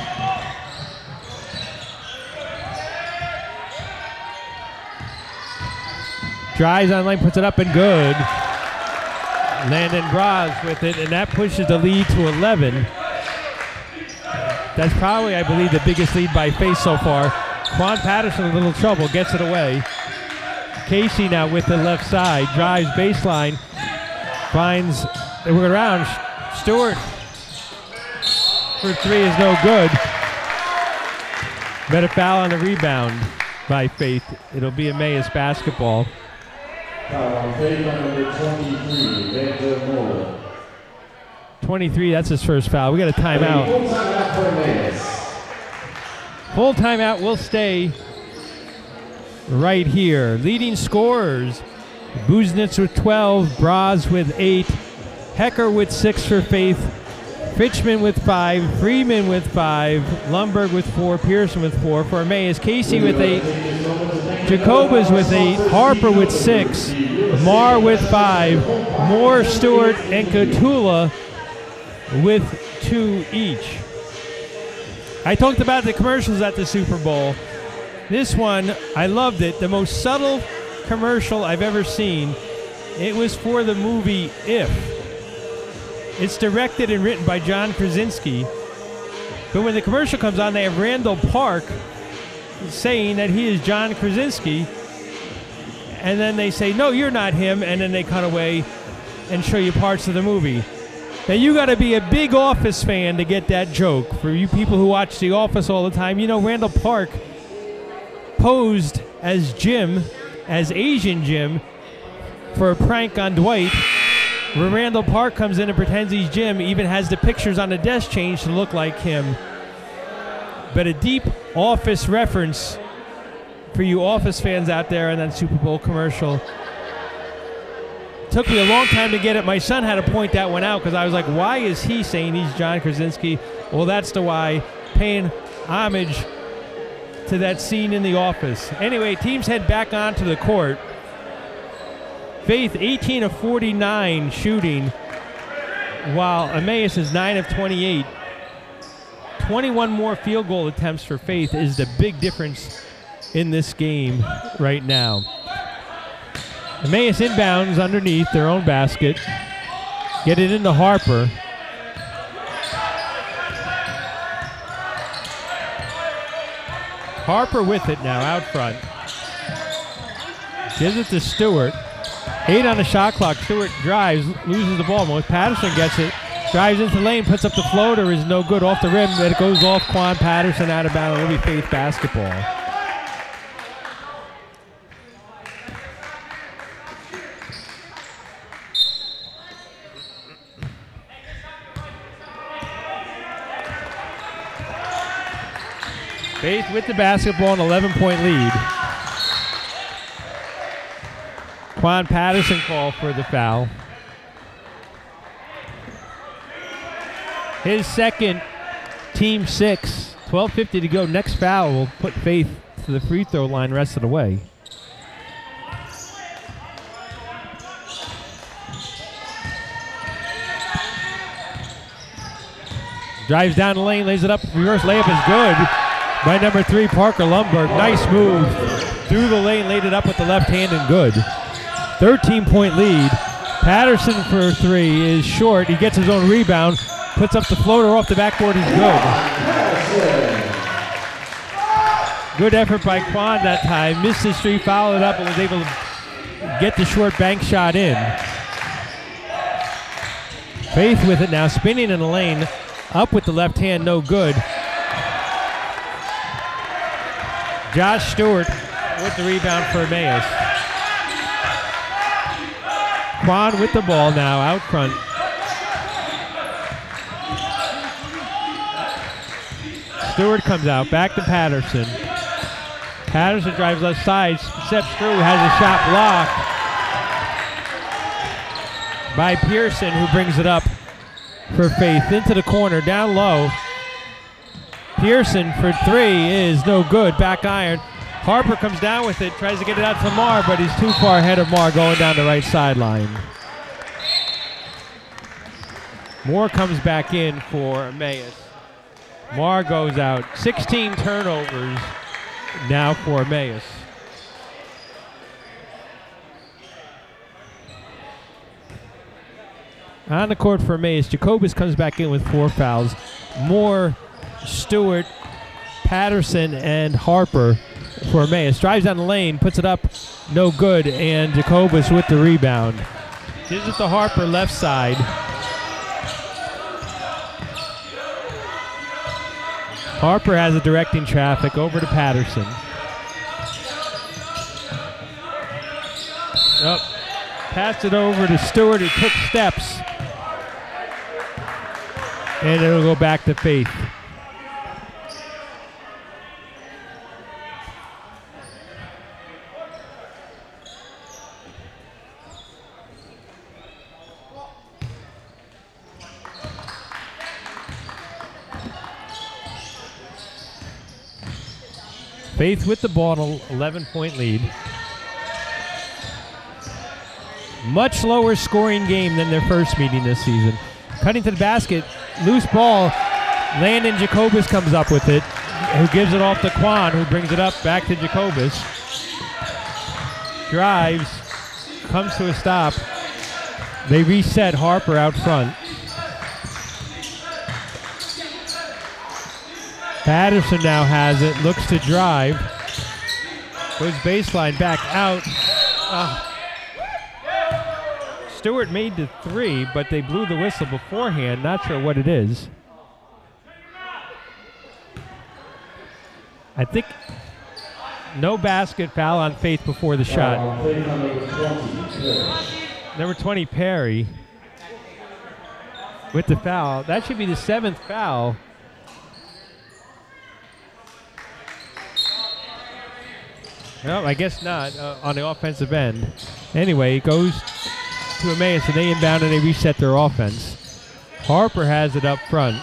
Drives on lane, puts it up and good. Landon Braz with it, and that pushes the lead to eleven. That's probably, I believe, the biggest lead by Faith so far. Quan Patterson in a little trouble, gets it away. Casey now with the left side, drives baseline, finds, they work around, Stewart for three is no good. Better foul on the rebound by Faith. It'll be Emmaus basketball. twenty-three, that's his first foul. We got a timeout. Full timeout will stay right here. Leading scorers, Buznitz with twelve, Braz with eight, Hecker with six for Faith, Fitchman with five, Freeman with five, Lundberg with four, Pearson with four. For Emmaus, Casey with eight, Jacobas with eight, Harper with six, Marr with five, Moore, Stewart, and Katula with two each. I talked about the commercials at the Super Bowl. This one, I loved it. The most subtle commercial I've ever seen. It was for the movie If. It's directed and written by John Krasinski. But when the commercial comes on, they have Randall Park saying that he is John Krasinski. And then they say, no, you're not him. And then they cut away and show you parts of the movie. Now, you got to be a big Office fan to get that joke. For you people who watch The Office all the time, you know Randall Park posed as Jim, as Asian Jim, for a prank on Dwight. Where Randall Park comes in and pretends he's Jim, even has the pictures on the desk changed to look like him. But a deep Office reference for you Office fans out there in that Super Bowl commercial. Took me a long time to get it. My son had to point that one out because I was like, why is he saying he's John Krasinski? Well, that's the why. Paying homage to that scene in The Office. Anyway, teams head back onto the court. Faith eighteen of forty-nine shooting, while Emmaus is nine of twenty-eight. twenty-one more field goal attempts for Faith is the big difference in this game right now. Emmaus inbounds underneath their own basket. Get it into Harper. Harper with it now out front. Gives it to Stewart. Eight on the shot clock. Stewart drives, loses the ball. Most Patterson gets it. Drives into the lane, puts up the floater, is no good off the rim, but it goes off Quan Patterson out of bounds. It'll be Faith basketball. Faith with the basketball, an eleven-point lead. Quan Patterson called for the foul. His second, team six. twelve fifty to go. Next foul will put Faith to the free throw line rest of the way. Drives down the lane, lays it up. Reverse layup is good by number three, Parker Lundberg. Nice move through the lane, laid it up with the left hand and good. thirteen-point lead. Patterson for three is short. He gets his own rebound, puts up the floater off the backboard. He's good. Good effort by Quan that time. Missed his three, fouled it up, and was able to get the short bank shot in. Faith with it now, spinning in the lane. Up with the left hand, no good. Josh Stewart with the rebound for Emmaus. Quan with the ball now, out front. Stewart comes out, back to Patterson. Patterson drives left side, steps through, has a shot blocked by Pearson, who brings it up for Faith. Into the corner, down low. Pearson for three is no good, back iron. Harper comes down with it, tries to get it out to Marr, but he's too far ahead of Marr going down the right sideline. Moore comes back in for Emmaus. Marr goes out. sixteen turnovers now for Emmaus. On the court for Emmaus, Jacobus comes back in with four fouls. Moore, Stewart, Patterson, and Harper for Emmaus. Drives down the lane, puts it up, no good, and Jacobus with the rebound. Gives it to Harper, left side. Harper has a directing traffic over to Patterson. Oh, passed it over to Stewart, who took steps. And it'll go back to Faith. Faith with the ball, an eleven-point lead. Much lower scoring game than their first meeting this season. Cutting to the basket, loose ball. Landon Jacobus comes up with it, who gives it off to Quan, who brings it up back to Jacobus. Drives, comes to a stop. They reset Harper out front. Patterson now has it, looks to drive. Goes baseline, back out. Uh, Stewart made the three, but they blew the whistle beforehand. Not sure what it is. I think no basket, foul on Faith before the shot. Number twenty, Perry, with the foul. That should be the seventh foul. No, I guess not uh, on the offensive end. Anyway, it goes to Emmaus, and they inbound and they reset their offense. Harper has it up front.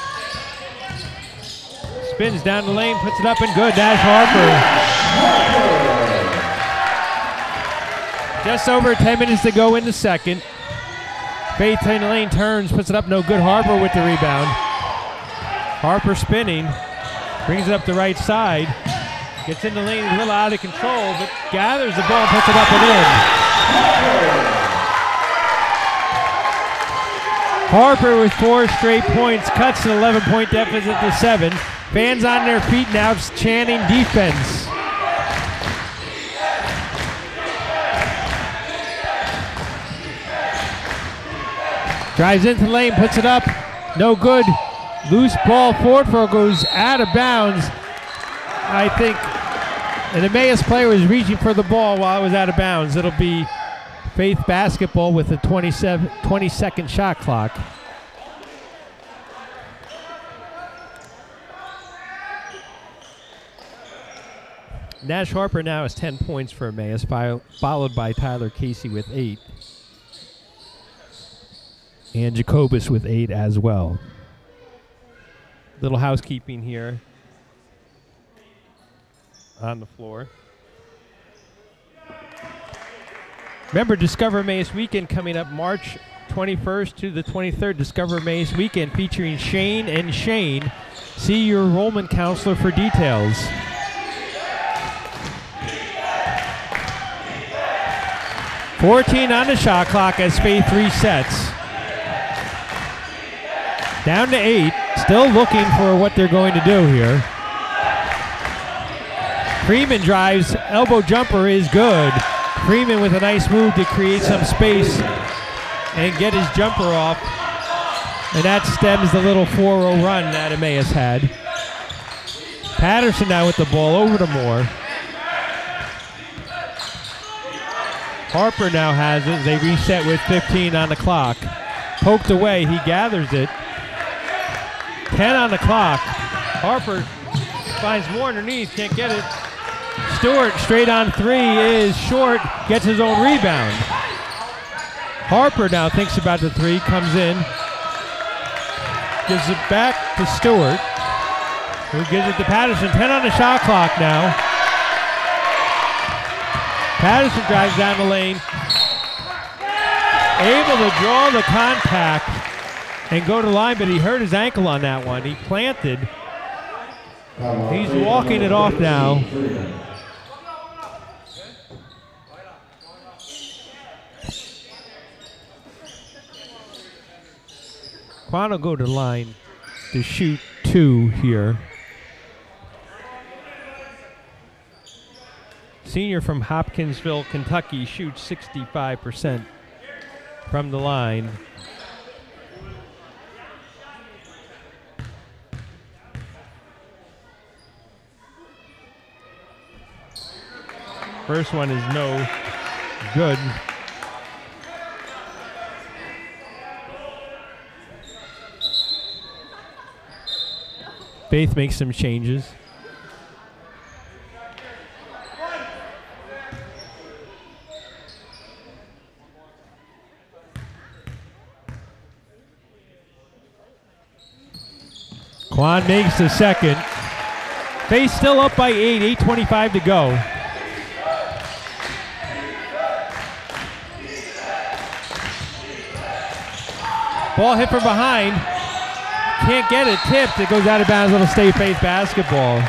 Spins down the lane, puts it up and good. That's Harper. Just over ten minutes to go in the second. Faith in the lane turns, puts it up, no good. Harper with the rebound. Harper spinning, brings it up the right side. Gets in the lane, a little out of control, but gathers the ball and puts it up and in. Harper with four straight points, cuts an eleven-point deficit to seven. Fans on their feet now chanting defense. Drives into the lane, puts it up, no good. Loose ball, Fordford goes out of bounds. I think an Emmaus player was reaching for the ball while it was out of bounds. It'll be Faith basketball with a twenty-seven, twenty-second shot clock. Nash Harper now has ten points for Emmaus, followed by Tyler Casey with eight. And Jacobus with eight as well. Little housekeeping here on the floor. Remember, Discover Emmaus Weekend coming up March twenty-first to the twenty-third. Discover Emmaus Weekend featuring Shane and Shane. See your enrollment counselor for details. fourteen on the shot clock as Faith resets. Down to eight, still looking for what they're going to do here. Freeman drives, elbow jumper is good. Freeman with a nice move to create some space and get his jumper off. And that stems the little four oh run that Emmaus had. Patterson now with the ball over to Moore. Harper now has it. They reset with fifteen on the clock. Poked away, he gathers it. ten on the clock. Harper finds Moore underneath, can't get it. Stewart straight on three is short, gets his own rebound. Harper now thinks about the three, comes in, gives it back to Stewart, who gives it to Patterson. ten on the shot clock now. Patterson drives down the lane, able to draw the contact and go to the line, but he hurt his ankle on that one. He planted. He's walking it off now. Quan will go to the line to shoot two here. Senior from Hopkinsville, Kentucky, shoots sixty-five percent from the line. First one is no good. Faith makes some changes. Quan makes the second. Faith still up by eight, eight twenty-five to go. Ball hit from behind. Can't get it, tipped. It goes out of bounds. It'll stay Faith basketball.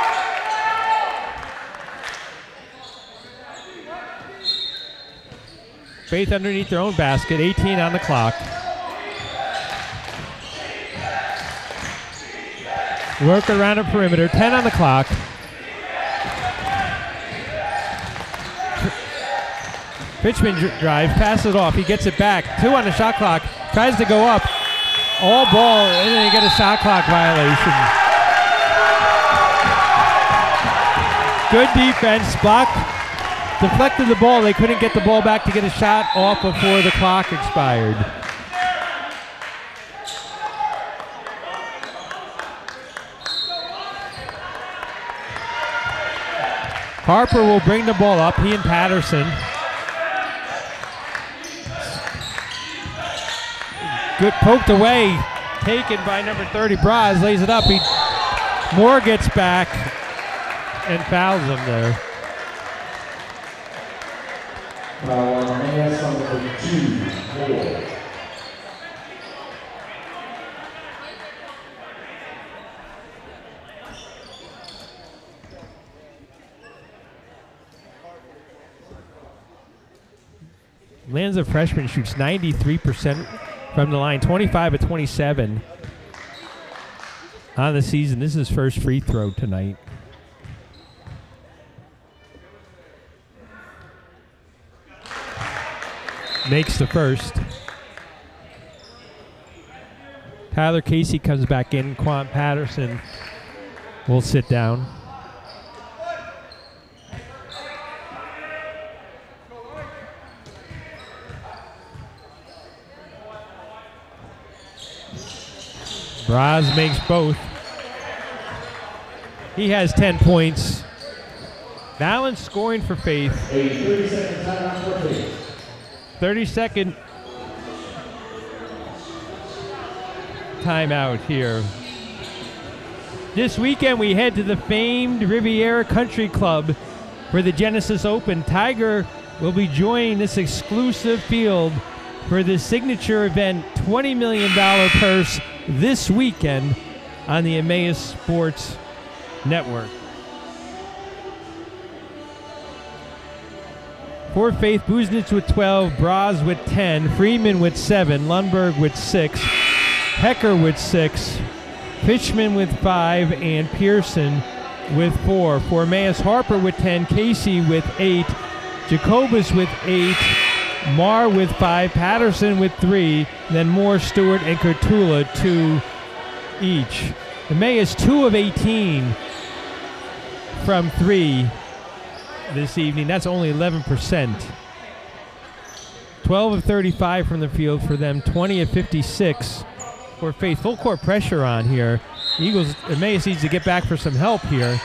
Faith underneath their own basket, eighteen on the clock. Work around the perimeter, ten on the clock. Pitchman dr drive, passes it off. He gets it back. Two on the shot clock. Tries to go up. All ball, and then you get a shot clock violation. Good defense. Block. Deflected the ball. They couldn't get the ball back to get a shot off before the clock expired. Harper will bring the ball up, he and Patterson. Good, poked away, taken by number thirty, Braz, lays it up. He, Moore gets back and fouls him there. Foul on Emmaus on number two, four. Lanza freshman shoots ninety-three percent from the line, twenty-five of twenty-seven on the season. This is his first free throw tonight. Makes the first. Tyler Casey comes back in. Quant Patterson will sit down. Braz makes both. He has ten points. Balance scoring for Faith. A thirty second timeout for Faith. thirty second timeout here. This weekend we head to the famed Riviera Country Club for the Genesis Open. Tiger will be joining this exclusive field for the signature event, twenty million dollars purse this weekend on the Emmaus Sports Network. For Faith, Buznitz with twelve, Braz with ten, Freeman with seven, Lundberg with six, Hecker with six, Fitchman with five, and Pearson with four. For Emmaus, Harper with ten, Casey with eight, Jacobus with eight, Marr with five, Patterson with three, then Moore, Stewart, and Kurtula two each. Emmaus two of eighteen from three this evening. That's only eleven percent. twelve of thirty-five from the field for them, twenty of fifty-six for Faith. Full court pressure on here. Eagles, Emmaus needs to get back for some help here.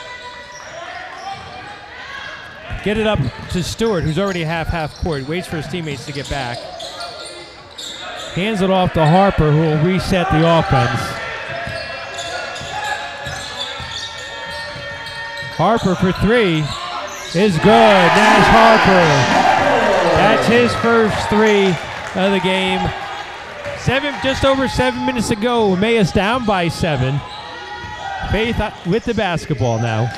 Get it up to Stewart, who's already half-half court. Waits for his teammates to get back. Hands it off to Harper, who will reset the offense. Harper for three is good. Nash Harper. That's his first three of the game. Seven, just over seven minutes to go. Emmaus down by seven. Faith with the basketball now.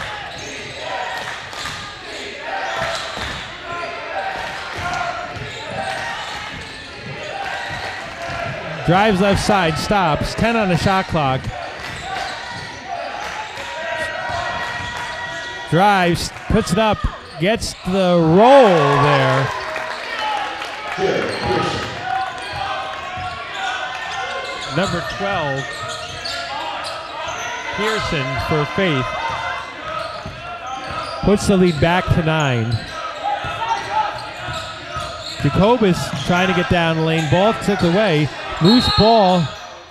Drives left side, stops, ten on the shot clock. Drives, puts it up, gets the roll there. Number twelve, Pearson for Faith. Puts the lead back to nine. Jacobus trying to get down the lane. Ball tipped away. Loose ball.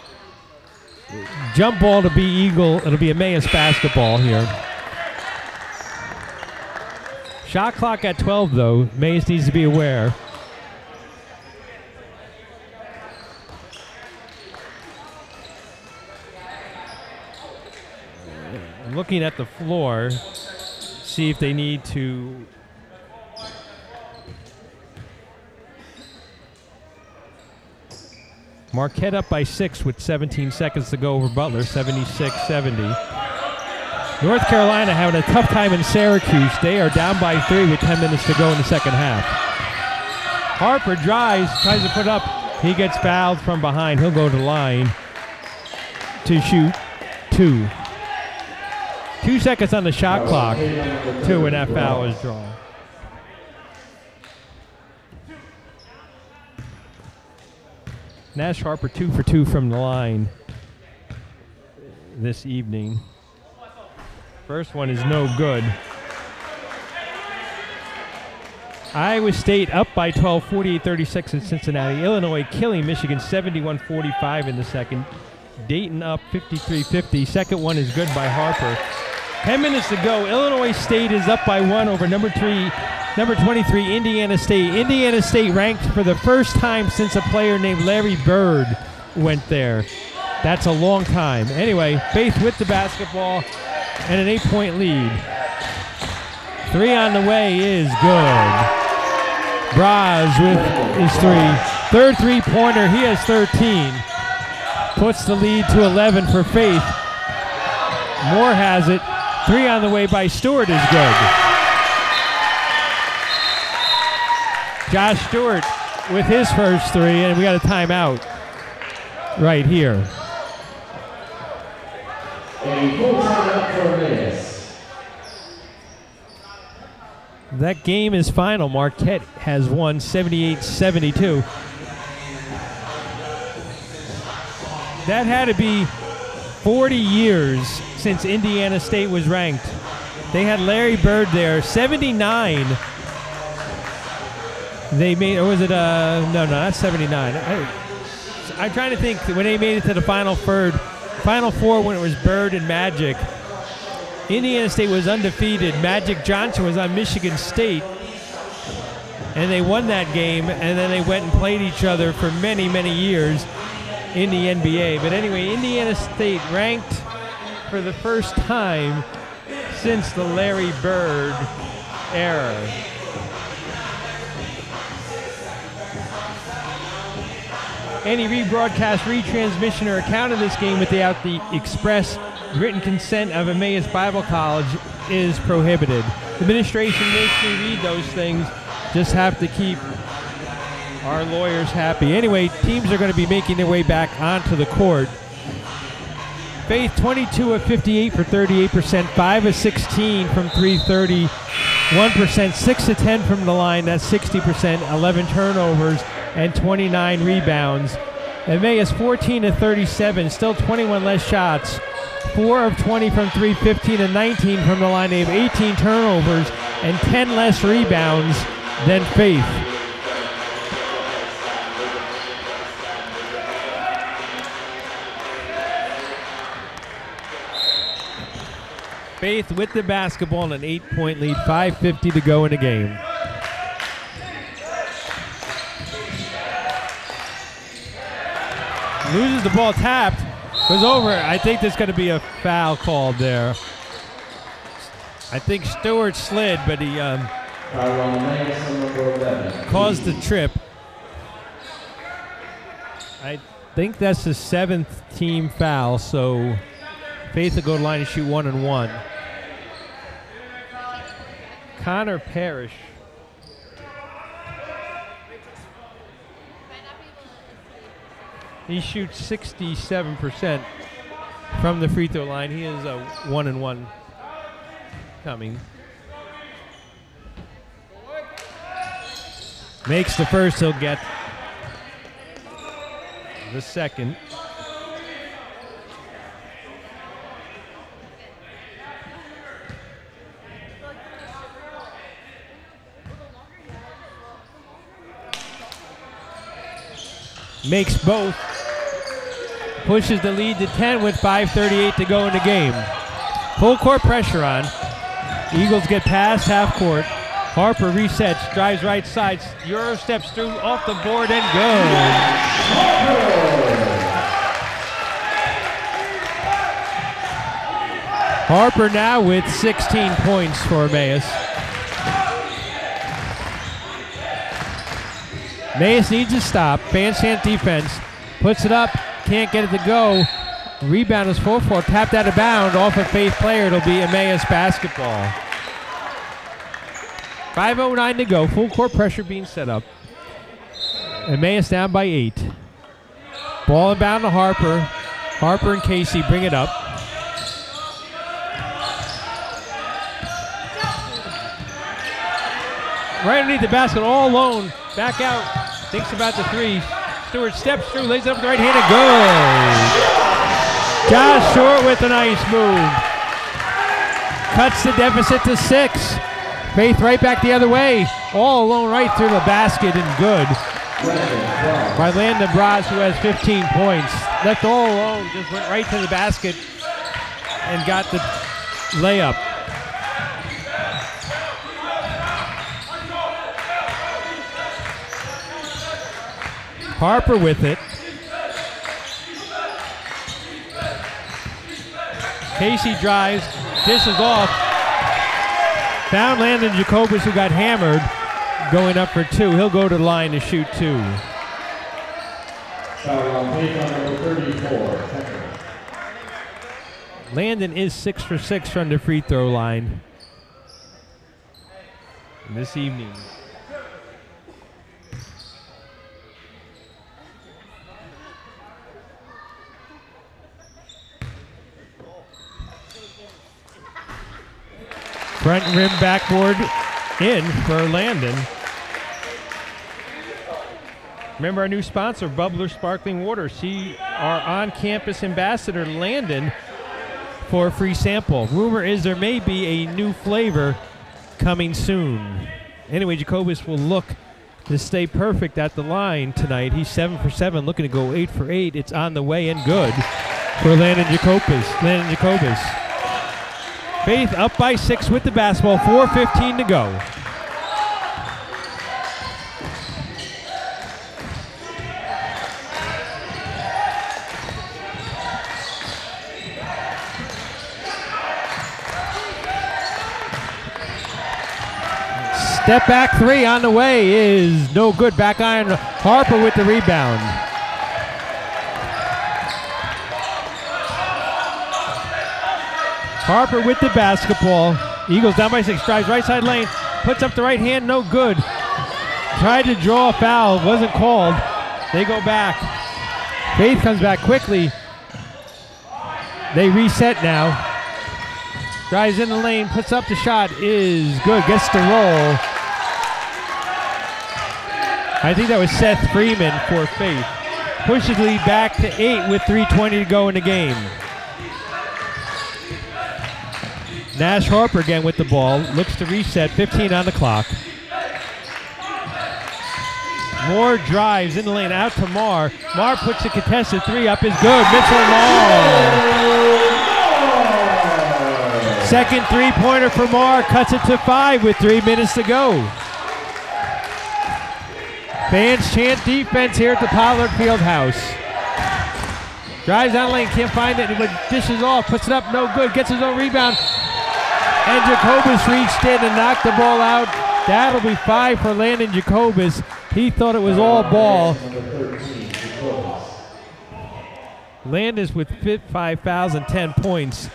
Jump ball to be Eagle. It'll be Emmaus basketball here. Shot clock at twelve, though. Emmaus needs to be aware. I'm looking at the floor, see if they need to Marquette up by six with seventeen seconds to go over Butler, seventy-six seventy. North Carolina having a tough time in Syracuse. They are down by three with ten minutes to go in the second half. Harper drives, tries to put up. He gets fouled from behind. He'll go to the line to shoot two. Two seconds on the shot clock. Two and that foul is drawn. Nash Harper two for two from the line this evening. First one is no good. Iowa State up by twelve, forty-eight thirty-six in Cincinnati. Illinois killing Michigan seventy-one forty-five in the second. Dayton up fifty-three fifty. Second one is good by Harper. Ten minutes to go. Illinois State is up by one over number three, number twenty-three, Indiana State. Indiana State ranked for the first time since a player named Larry Bird went there. That's a long time. Anyway, Faith with the basketball and an eight-point lead. Three on the way is good. Braz with his three. Third three-pointer, he has thirteen. Puts the lead to eleven for Faith. Moore has it. Three on the way by Stewart is good. Josh Stewart with his first three, and we got a timeout right here. A full timeout for Emmaus. That game is final. Marquette has won seventy-eight seventy-two. That had to be forty years since Indiana State was ranked. They had Larry Bird there, seventy-nine. They made, or was it, uh, no, no, not seventy-nine. I, I'm trying to think when they made it to the Final Third, Final Four when it was Bird and Magic. Indiana State was undefeated. Magic Johnson was on Michigan State. And they won that game, and then they went and played each other for many, many years in the N B A. But anyway, Indiana State ranked for the first time since the Larry Bird era. Any rebroadcast, retransmission, or account of this game without the express written consent of Emmaus Bible College is prohibited. The administration makes me read those things. Just have to keep our lawyers happy. Anyway, teams are going to be making their way back onto the court. Faith twenty-two of fifty-eight for thirty-eight percent, five of sixteen from three, thirty-one percent, six of ten from the line, that's sixty percent, eleven turnovers, and twenty-nine rebounds. Emmaus fourteen of thirty-seven, still twenty-one less shots, four of twenty from three, fifteen of nineteen from the line. They have eighteen turnovers and ten less rebounds than Faith. Faith with the basketball and an eight-point lead, five fifty to go in the game. Loses the ball, tapped, goes over. I think there's going to be a foul called there. I think Stewart slid, but he um, caused the trip. I think that's the seventh team foul, so Faith will go to the line and shoot one and one. Connor Parrish. He shoots sixty-seven percent from the free throw line. He is a one and one coming. Makes the first, he'll get the second. Makes both. Pushes the lead to ten with five thirty-eight to go in the game. Full court pressure on. Eagles get past half court. Harper resets, drives right side. Euro steps through off the board and goes. Harper now with sixteen points for Emmaus. Emmaus needs a stop. Fan-stand defense. Puts it up. Can't get it to go. Rebound is full for. Tapped out of bound off a Faith player. It'll be Emmaus basketball. five oh nine to go. Full court pressure being set up. Emmaus down by eight. Ball inbound to Harper. Harper and Casey bring it up. Right underneath the basket, all alone. Back out. Thinks about the three. Stewart steps through, lays it up with the right hand and goes. Josh Stewart with a nice move. Cuts the deficit to six. Faith right back the other way. All alone right through the basket and good. By Landon Braz, who has fifteen points. Left all alone, just went right to the basket and got the layup. Harper with it. Casey drives, dishes off. Found Landon Jacobus, who got hammered. going up for two. He'll go to the line to shoot two. Foul on Faith on number thirty-four. Landon is six for six from the free throw line this evening. Front rim backboard in for Landon. Remember our new sponsor, Bubbler Sparkling Water. See our on-campus ambassador, Landon, for a free sample. Rumor is there may be a new flavor coming soon. Anyway, Jacobus will look to stay perfect at the line tonight. He's seven for seven, looking to go eight for eight. It's on the way and good for Landon Jacobus. Landon Jacobus. Faith up by six with the basketball, four fifteen to go. Step back three on the way is no good. Back iron, Harper with the rebound. Harper with the basketball. Eagles down by six, drives right side lane, puts up the right hand, no good. Tried to draw a foul, wasn't called. They go back. Faith comes back quickly. They reset now. Drives in the lane, puts up the shot, is good, gets the roll. I think that was Seth Freeman for Faith. Pushes the lead back to eight with three twenty to go in the game. Nash Harper again with the ball, looks to reset, fifteen on the clock. Moore drives in the lane, out to Marr. Marr puts a contested three up, is good. Mitchell Marr. Second three-pointer for Marr, cuts it to five with three minutes to go. Fans chant defense here at the Pollard Fieldhouse. Drives down the lane, can't find it, but dishes off, puts it up, no good, gets his own rebound. And Jacobus reached in and knocked the ball out. That'll be five for Landon Jacobus. He thought it was all ball. Landis with five fouls and ten points.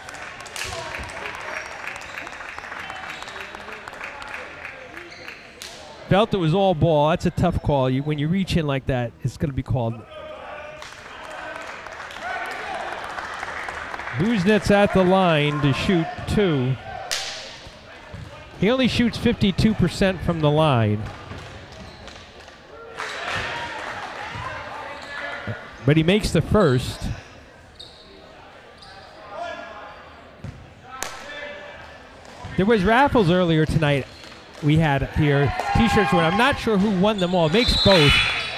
Felt it was all ball. That's a tough call. You, when you reach in like that, it's going to be called. Buznet's at the line to shoot two. He only shoots fifty-two percent from the line. But he makes the first. There was raffles earlier tonight we had here. T-shirts won. I'm not sure who won them all. It makes both.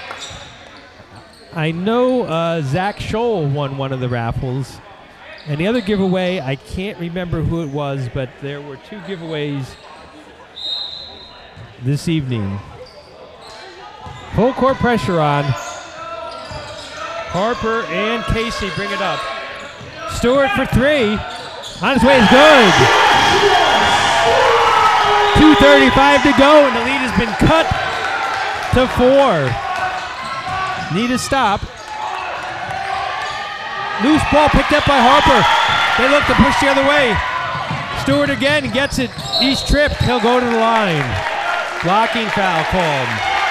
I know uh, Zach Scholl won one of the raffles. And the other giveaway, I can't remember who it was, but there were two giveaways this evening. Full court pressure on. Harper and Casey bring it up. Stewart for three. On his way is good. two thirty-five to go, and the lead has been cut to four. Need a stop. Loose ball picked up by Harper. They look to push the other way. Stewart again gets it. He's tripped. He'll go to the line. Blocking foul called.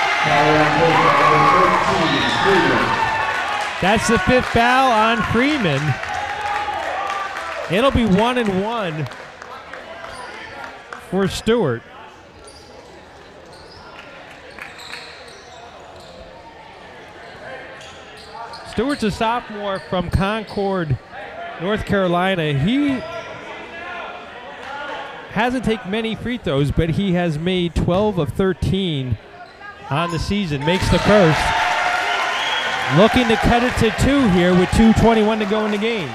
That's the fifth foul on Freeman. It'll be one and one for Stewart. Stewart's a sophomore from Concord, North Carolina. He hasn't taken many free throws, but he has made twelve of thirteen on the season. Makes the first. Looking to cut it to two here with two twenty-one to go in the game.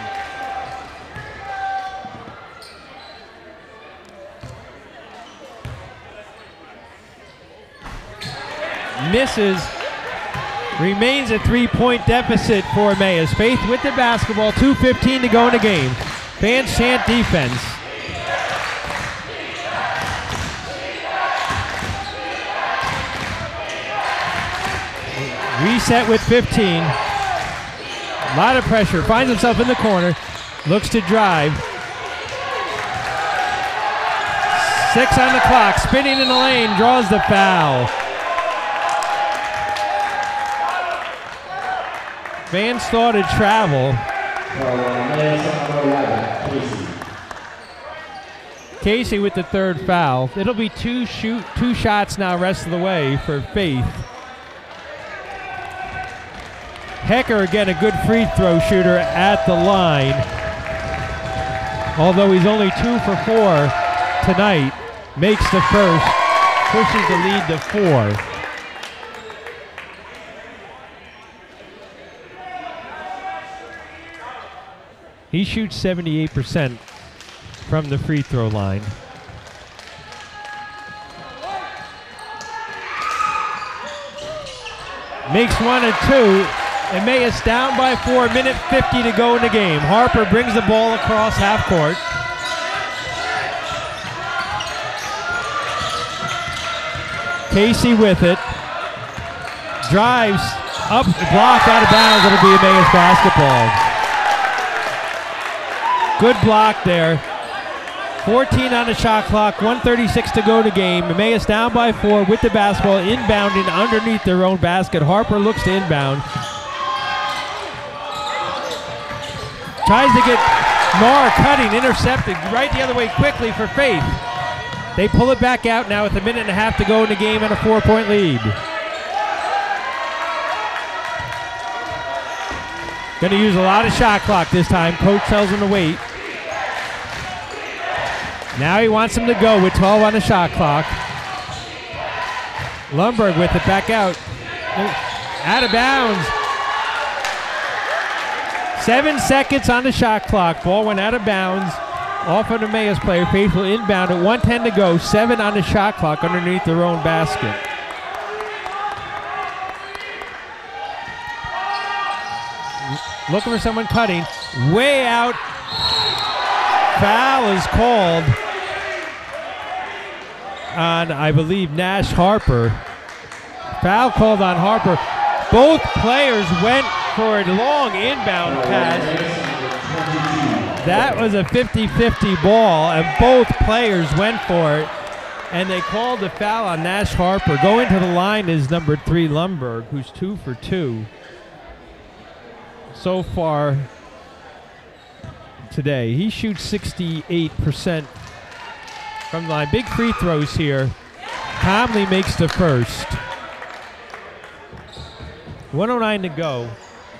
Misses. Remains a three-point deficit for Emmaus. Faith with the basketball, two fifteen to go in the game. Fans chant defense. Reset with fifteen. A lot of pressure. Finds himself in the corner. Looks to drive. Six on the clock. Spinning in the lane. Draws the foul. Fans thought it'd travel. Casey with the third foul. It'll be two shoot, two shots now rest of the way for Faith. Hecker, again, a good free throw shooter at the line. Although he's only two for four tonight, makes the first, pushes the lead to four. He shoots seventy-eight percent from the free throw line. Makes one and two. Emmaus down by four, minute fifty to go in the game. Harper brings the ball across half court. Casey with it. Drives up, blocked out of bounds. It'll be Emmaus basketball. Good block there. fourteen on the shot clock, one thirty-six to go to game. Emmaus down by four with the basketball, inbounding underneath their own basket. Harper looks to inbound. Tries to get Marr cutting, intercepted, right the other way quickly for Faith. They pull it back out now with a minute and a half to go in the game and a four-point lead. Going to use a lot of shot clock this time. Coach tells him to wait. Now he wants him to go with twelve on the shot clock. Lundberg with it back out. Out of bounds. Seven seconds on the shot clock. Ball went out of bounds. Off of the Emmaus player. Faithful inbound at one ten to go. Seven on the shot clock underneath their own basket. Looking for someone cutting. Way out. Foul is called on, I believe, Nash Harper. Foul called on Harper. Both players went for a long inbound pass. That was a fifty fifty ball, and both players went for it. And they called the foul on Nash Harper. Going to the line is number three, Lundberg, who's two for two so far today. He shoots sixty-eight percent from the line. Big free throws here. Conley makes the first. one oh nine to go.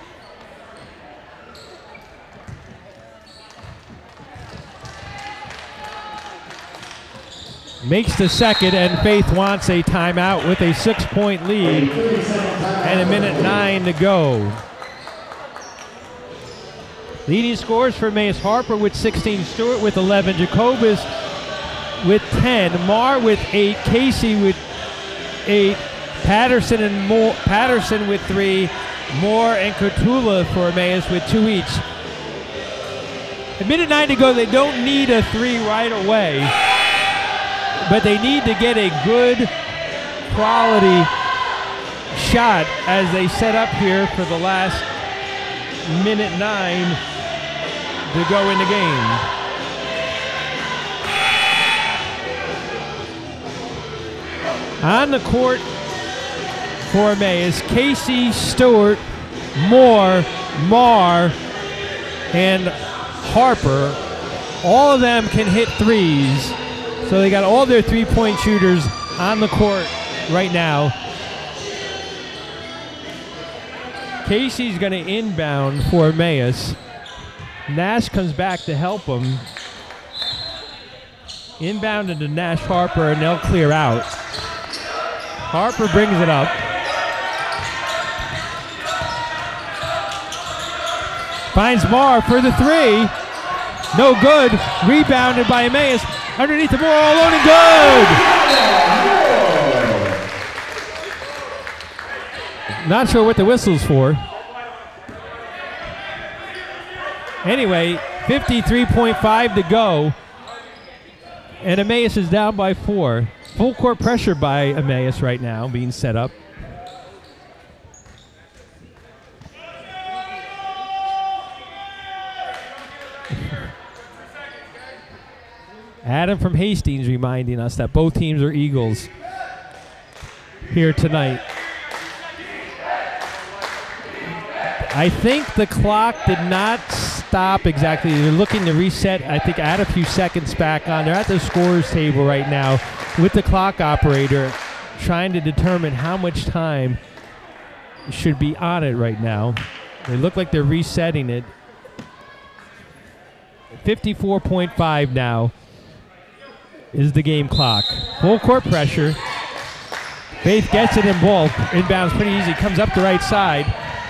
Makes the second, and Faith wants a timeout with a six-point lead and a minute nine to go. Leading scorers for Emmaus: Harper with sixteen, Stewart with eleven, Jacobus with ten, Marr with eight, Casey with eight, Patterson and Moore, Patterson with three, Moore and Cotula for Emmaus with two each. A minute nine to go. They don't need a three right away, but they need to get a good quality shot as they set up here for the last minute nine to go in the game. On the court for Emmaus, Casey, Stewart, Moore, Marr, and Harper. All of them can hit threes. So they got all their three-point shooters on the court right now. Casey's going to inbound for Emmaus. Nash comes back to help him. Inbound into Nash Harper, and they'll clear out. Harper brings it up. Finds Marr for the three. No good. Rebounded by Emmaus. Underneath the ball, all alone and good. Not sure what the whistle's for. Anyway, fifty-three point five to go. And Emmaus is down by four. Full court pressure by Emmaus right now being set up. Adam from Hastings reminding us that both teams are Eagles here tonight. I think the clock did not stop exactly. They're looking to reset, I think, add a few seconds back on. They're at the scorer's table right now with the clock operator trying to determine how much time should be on it right now. They look like they're resetting it. fifty-four point five now is the game clock. Full court pressure. Faith gets it in ball. Inbounds pretty easy. Comes up the right side.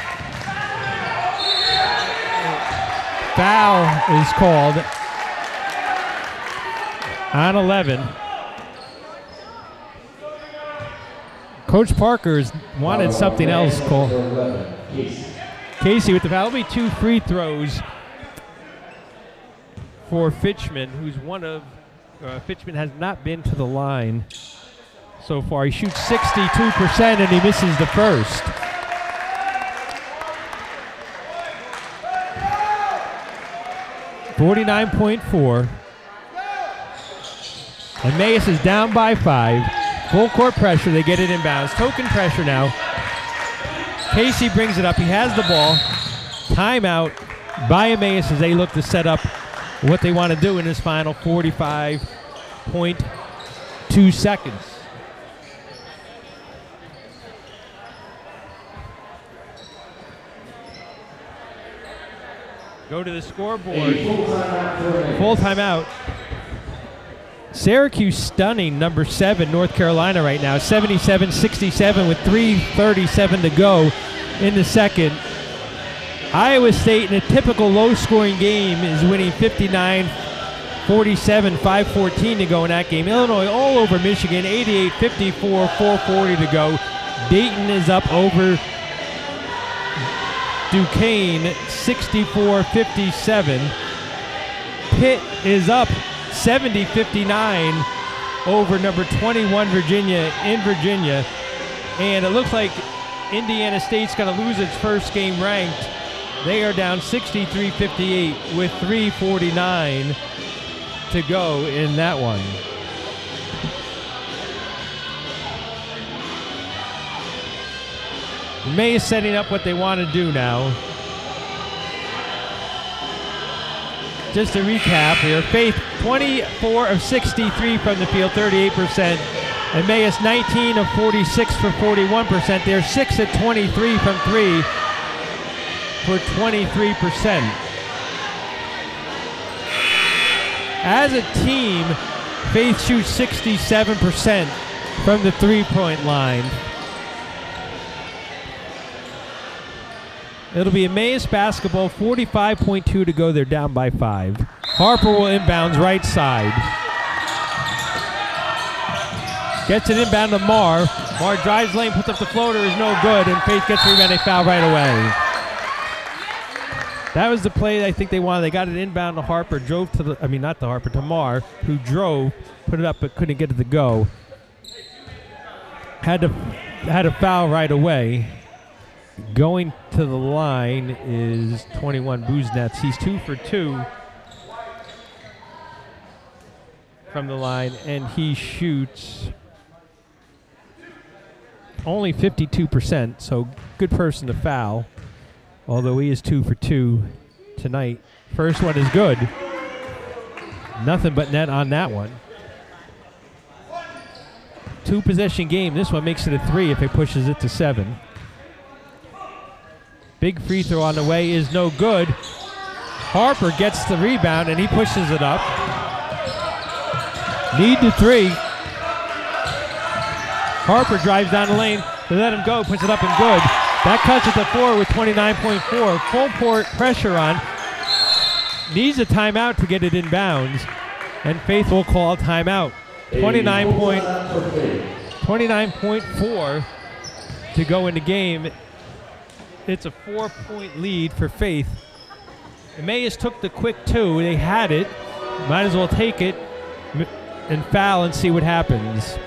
Foul is called on eleven. Coach Parker's wanted something else called. Casey with the foul. It'll be two free throws for Fitchman, who's one of, uh, Fitchman has not been to the line so far. He shoots sixty-two percent and he misses the first. forty-nine point four. Emmaus is down by five. Full court pressure, they get it inbounds. Token pressure now. Casey brings it up, he has the ball. Timeout by Emmaus as they look to set up what they want to do in this final forty-five point two seconds. Go to the scoreboard. Full timeout. Syracuse stunning number seven, North Carolina right now. seventy-seven sixty-seven with three thirty-seven to go in the second. Iowa State, in a typical low-scoring game, is winning fifty-nine forty-seven, five fourteen to go in that game. Illinois all over Michigan, eighty-eight fifty-four, four forty to go. Dayton is up over Duquesne, sixty-four fifty-seven. Pitt is up seventy fifty-nine over number twenty-one Virginia in Virginia. And it looks like Indiana State's going to lose its first game ranked. They are down sixty-three fifty-eight with three forty-nine to go in that one. May is setting up what they want to do now. Just to recap here, Faith twenty-four of sixty-three from the field, thirty-eight percent. Emmaus nineteen of forty-six for forty-one percent. They're six of twenty-three from three for twenty-three percent. As a team, Faith shoots sixty-seven percent from the three-point line. It'll be Emmaus basketball, forty-five point two to go. They're down by five. Harper will inbounds right side. Gets it inbound to Marr. Marr drives lane, puts up the floater, is no good, and Faith gets the rebound. They foul right away. That was the play I think they wanted. They got it inbound to Harper, drove to the, I mean, not to Harper, to Marr, who drove, put it up, but couldn't get it to go. Had to, had a foul right away. Going to the line is twenty-one Buznets. He's two for two from the line, and he shoots only fifty-two percent, so good person to foul, although he is two for two tonight. First one is good. Nothing but net on that one. Two possession game. This one makes it a three if it pushes it to seven. Big free throw on the way is no good. Harper gets the rebound and he pushes it up. Need to three. Harper drives down the lane to let him go, puts it up and good. That cuts it to four with twenty-nine point four. Full court pressure on. Needs a timeout to get it inbounds. And Faith will call a timeout. twenty-nine point, twenty-nine point four to go in the game. It's a four-point lead for Faith. Emmaus took the quick two. They had it. Might as well take it and foul and see what happens.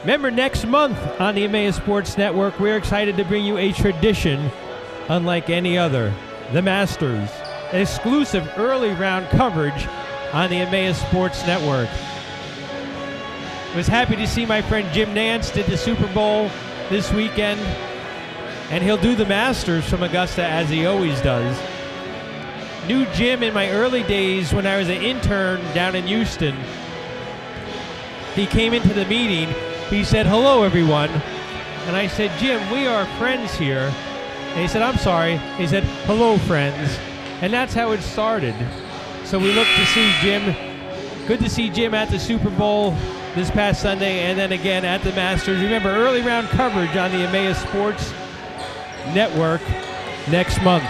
Remember, next month on the Emmaus Sports Network, we're excited to bring you a tradition unlike any other. The Masters, exclusive early round coverage on the Emmaus Sports Network. Was happy to see my friend Jim Nance did the Super Bowl this weekend, and he'll do the Masters from Augusta as he always does. Knew Jim in my early days when I was an intern down in Houston. He came into the meeting, he said, "Hello everyone," and I said, "Jim, we are friends here." And he said, "I'm sorry." He said, "Hello friends," and that's how it started. So we look to see Jim, good to see Jim at the Super Bowl this past Sunday, and then again at the Masters. Remember, early round coverage on the Emmaus Sports Network next month.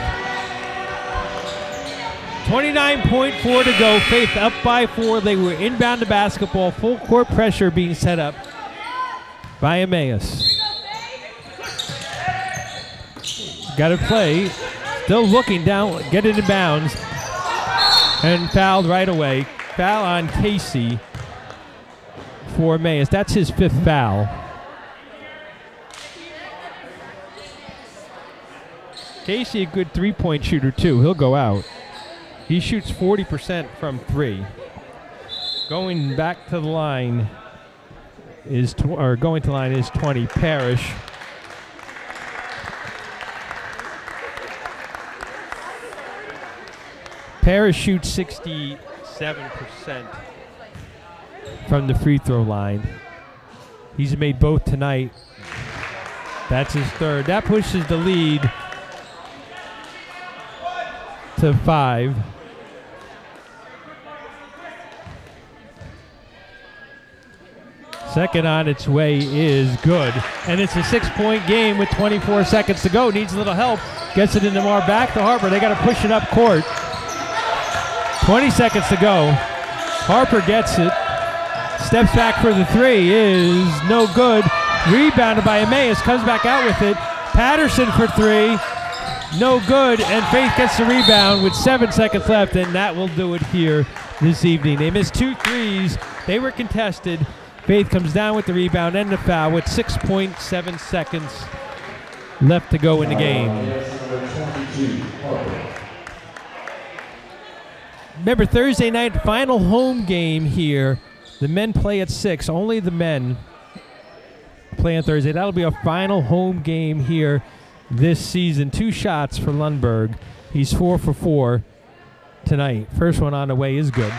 twenty-nine point four to go. Faith up by four. They were inbound to basketball. Full court pressure being set up by Emmaus. Got to play. Still looking down. Get it in bounds. And fouled right away. Foul on Casey for Emmaus. That's his fifth foul. Casey, a good three-point shooter, too. He'll go out. He shoots forty percent from three. Going back to the line is, tw or going to the line is twenty, Parrish. Parrish shoots sixty-seven percent from the free throw line. He's made both tonight. That's his third. That pushes the lead to five. Second on its way is good. And it's a six-point game with twenty-four seconds to go. Needs a little help. Gets it into Mar. Back to Harper. They got to push it up court. twenty seconds to go. Harper gets it. Steps back for the three. Is no good. Rebounded by Emmaus. Comes back out with it. Patterson for three. No good. And Faith gets the rebound with seven seconds left. And that will do it here this evening. They missed two threes. They were contested. Faith comes down with the rebound and the foul with six point seven seconds left to go in the game. Remember, Thursday night, final home game here. The men play at six. Only the men play on Thursday. That'll be a final home game here this season. Two shots for Lundberg. He's four for four tonight. First one on the way is good.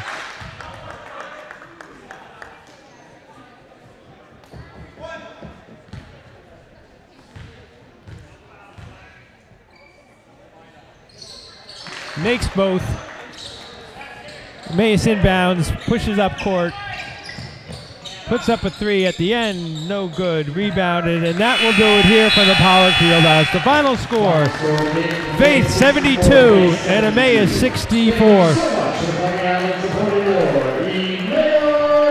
Makes both. Emmaus inbounds, pushes up court, puts up a three at the end, no good, rebounded, and that will do it here from the Pollard Fieldhouse. The final score, Faith seventy-two and Emmaus sixty-four.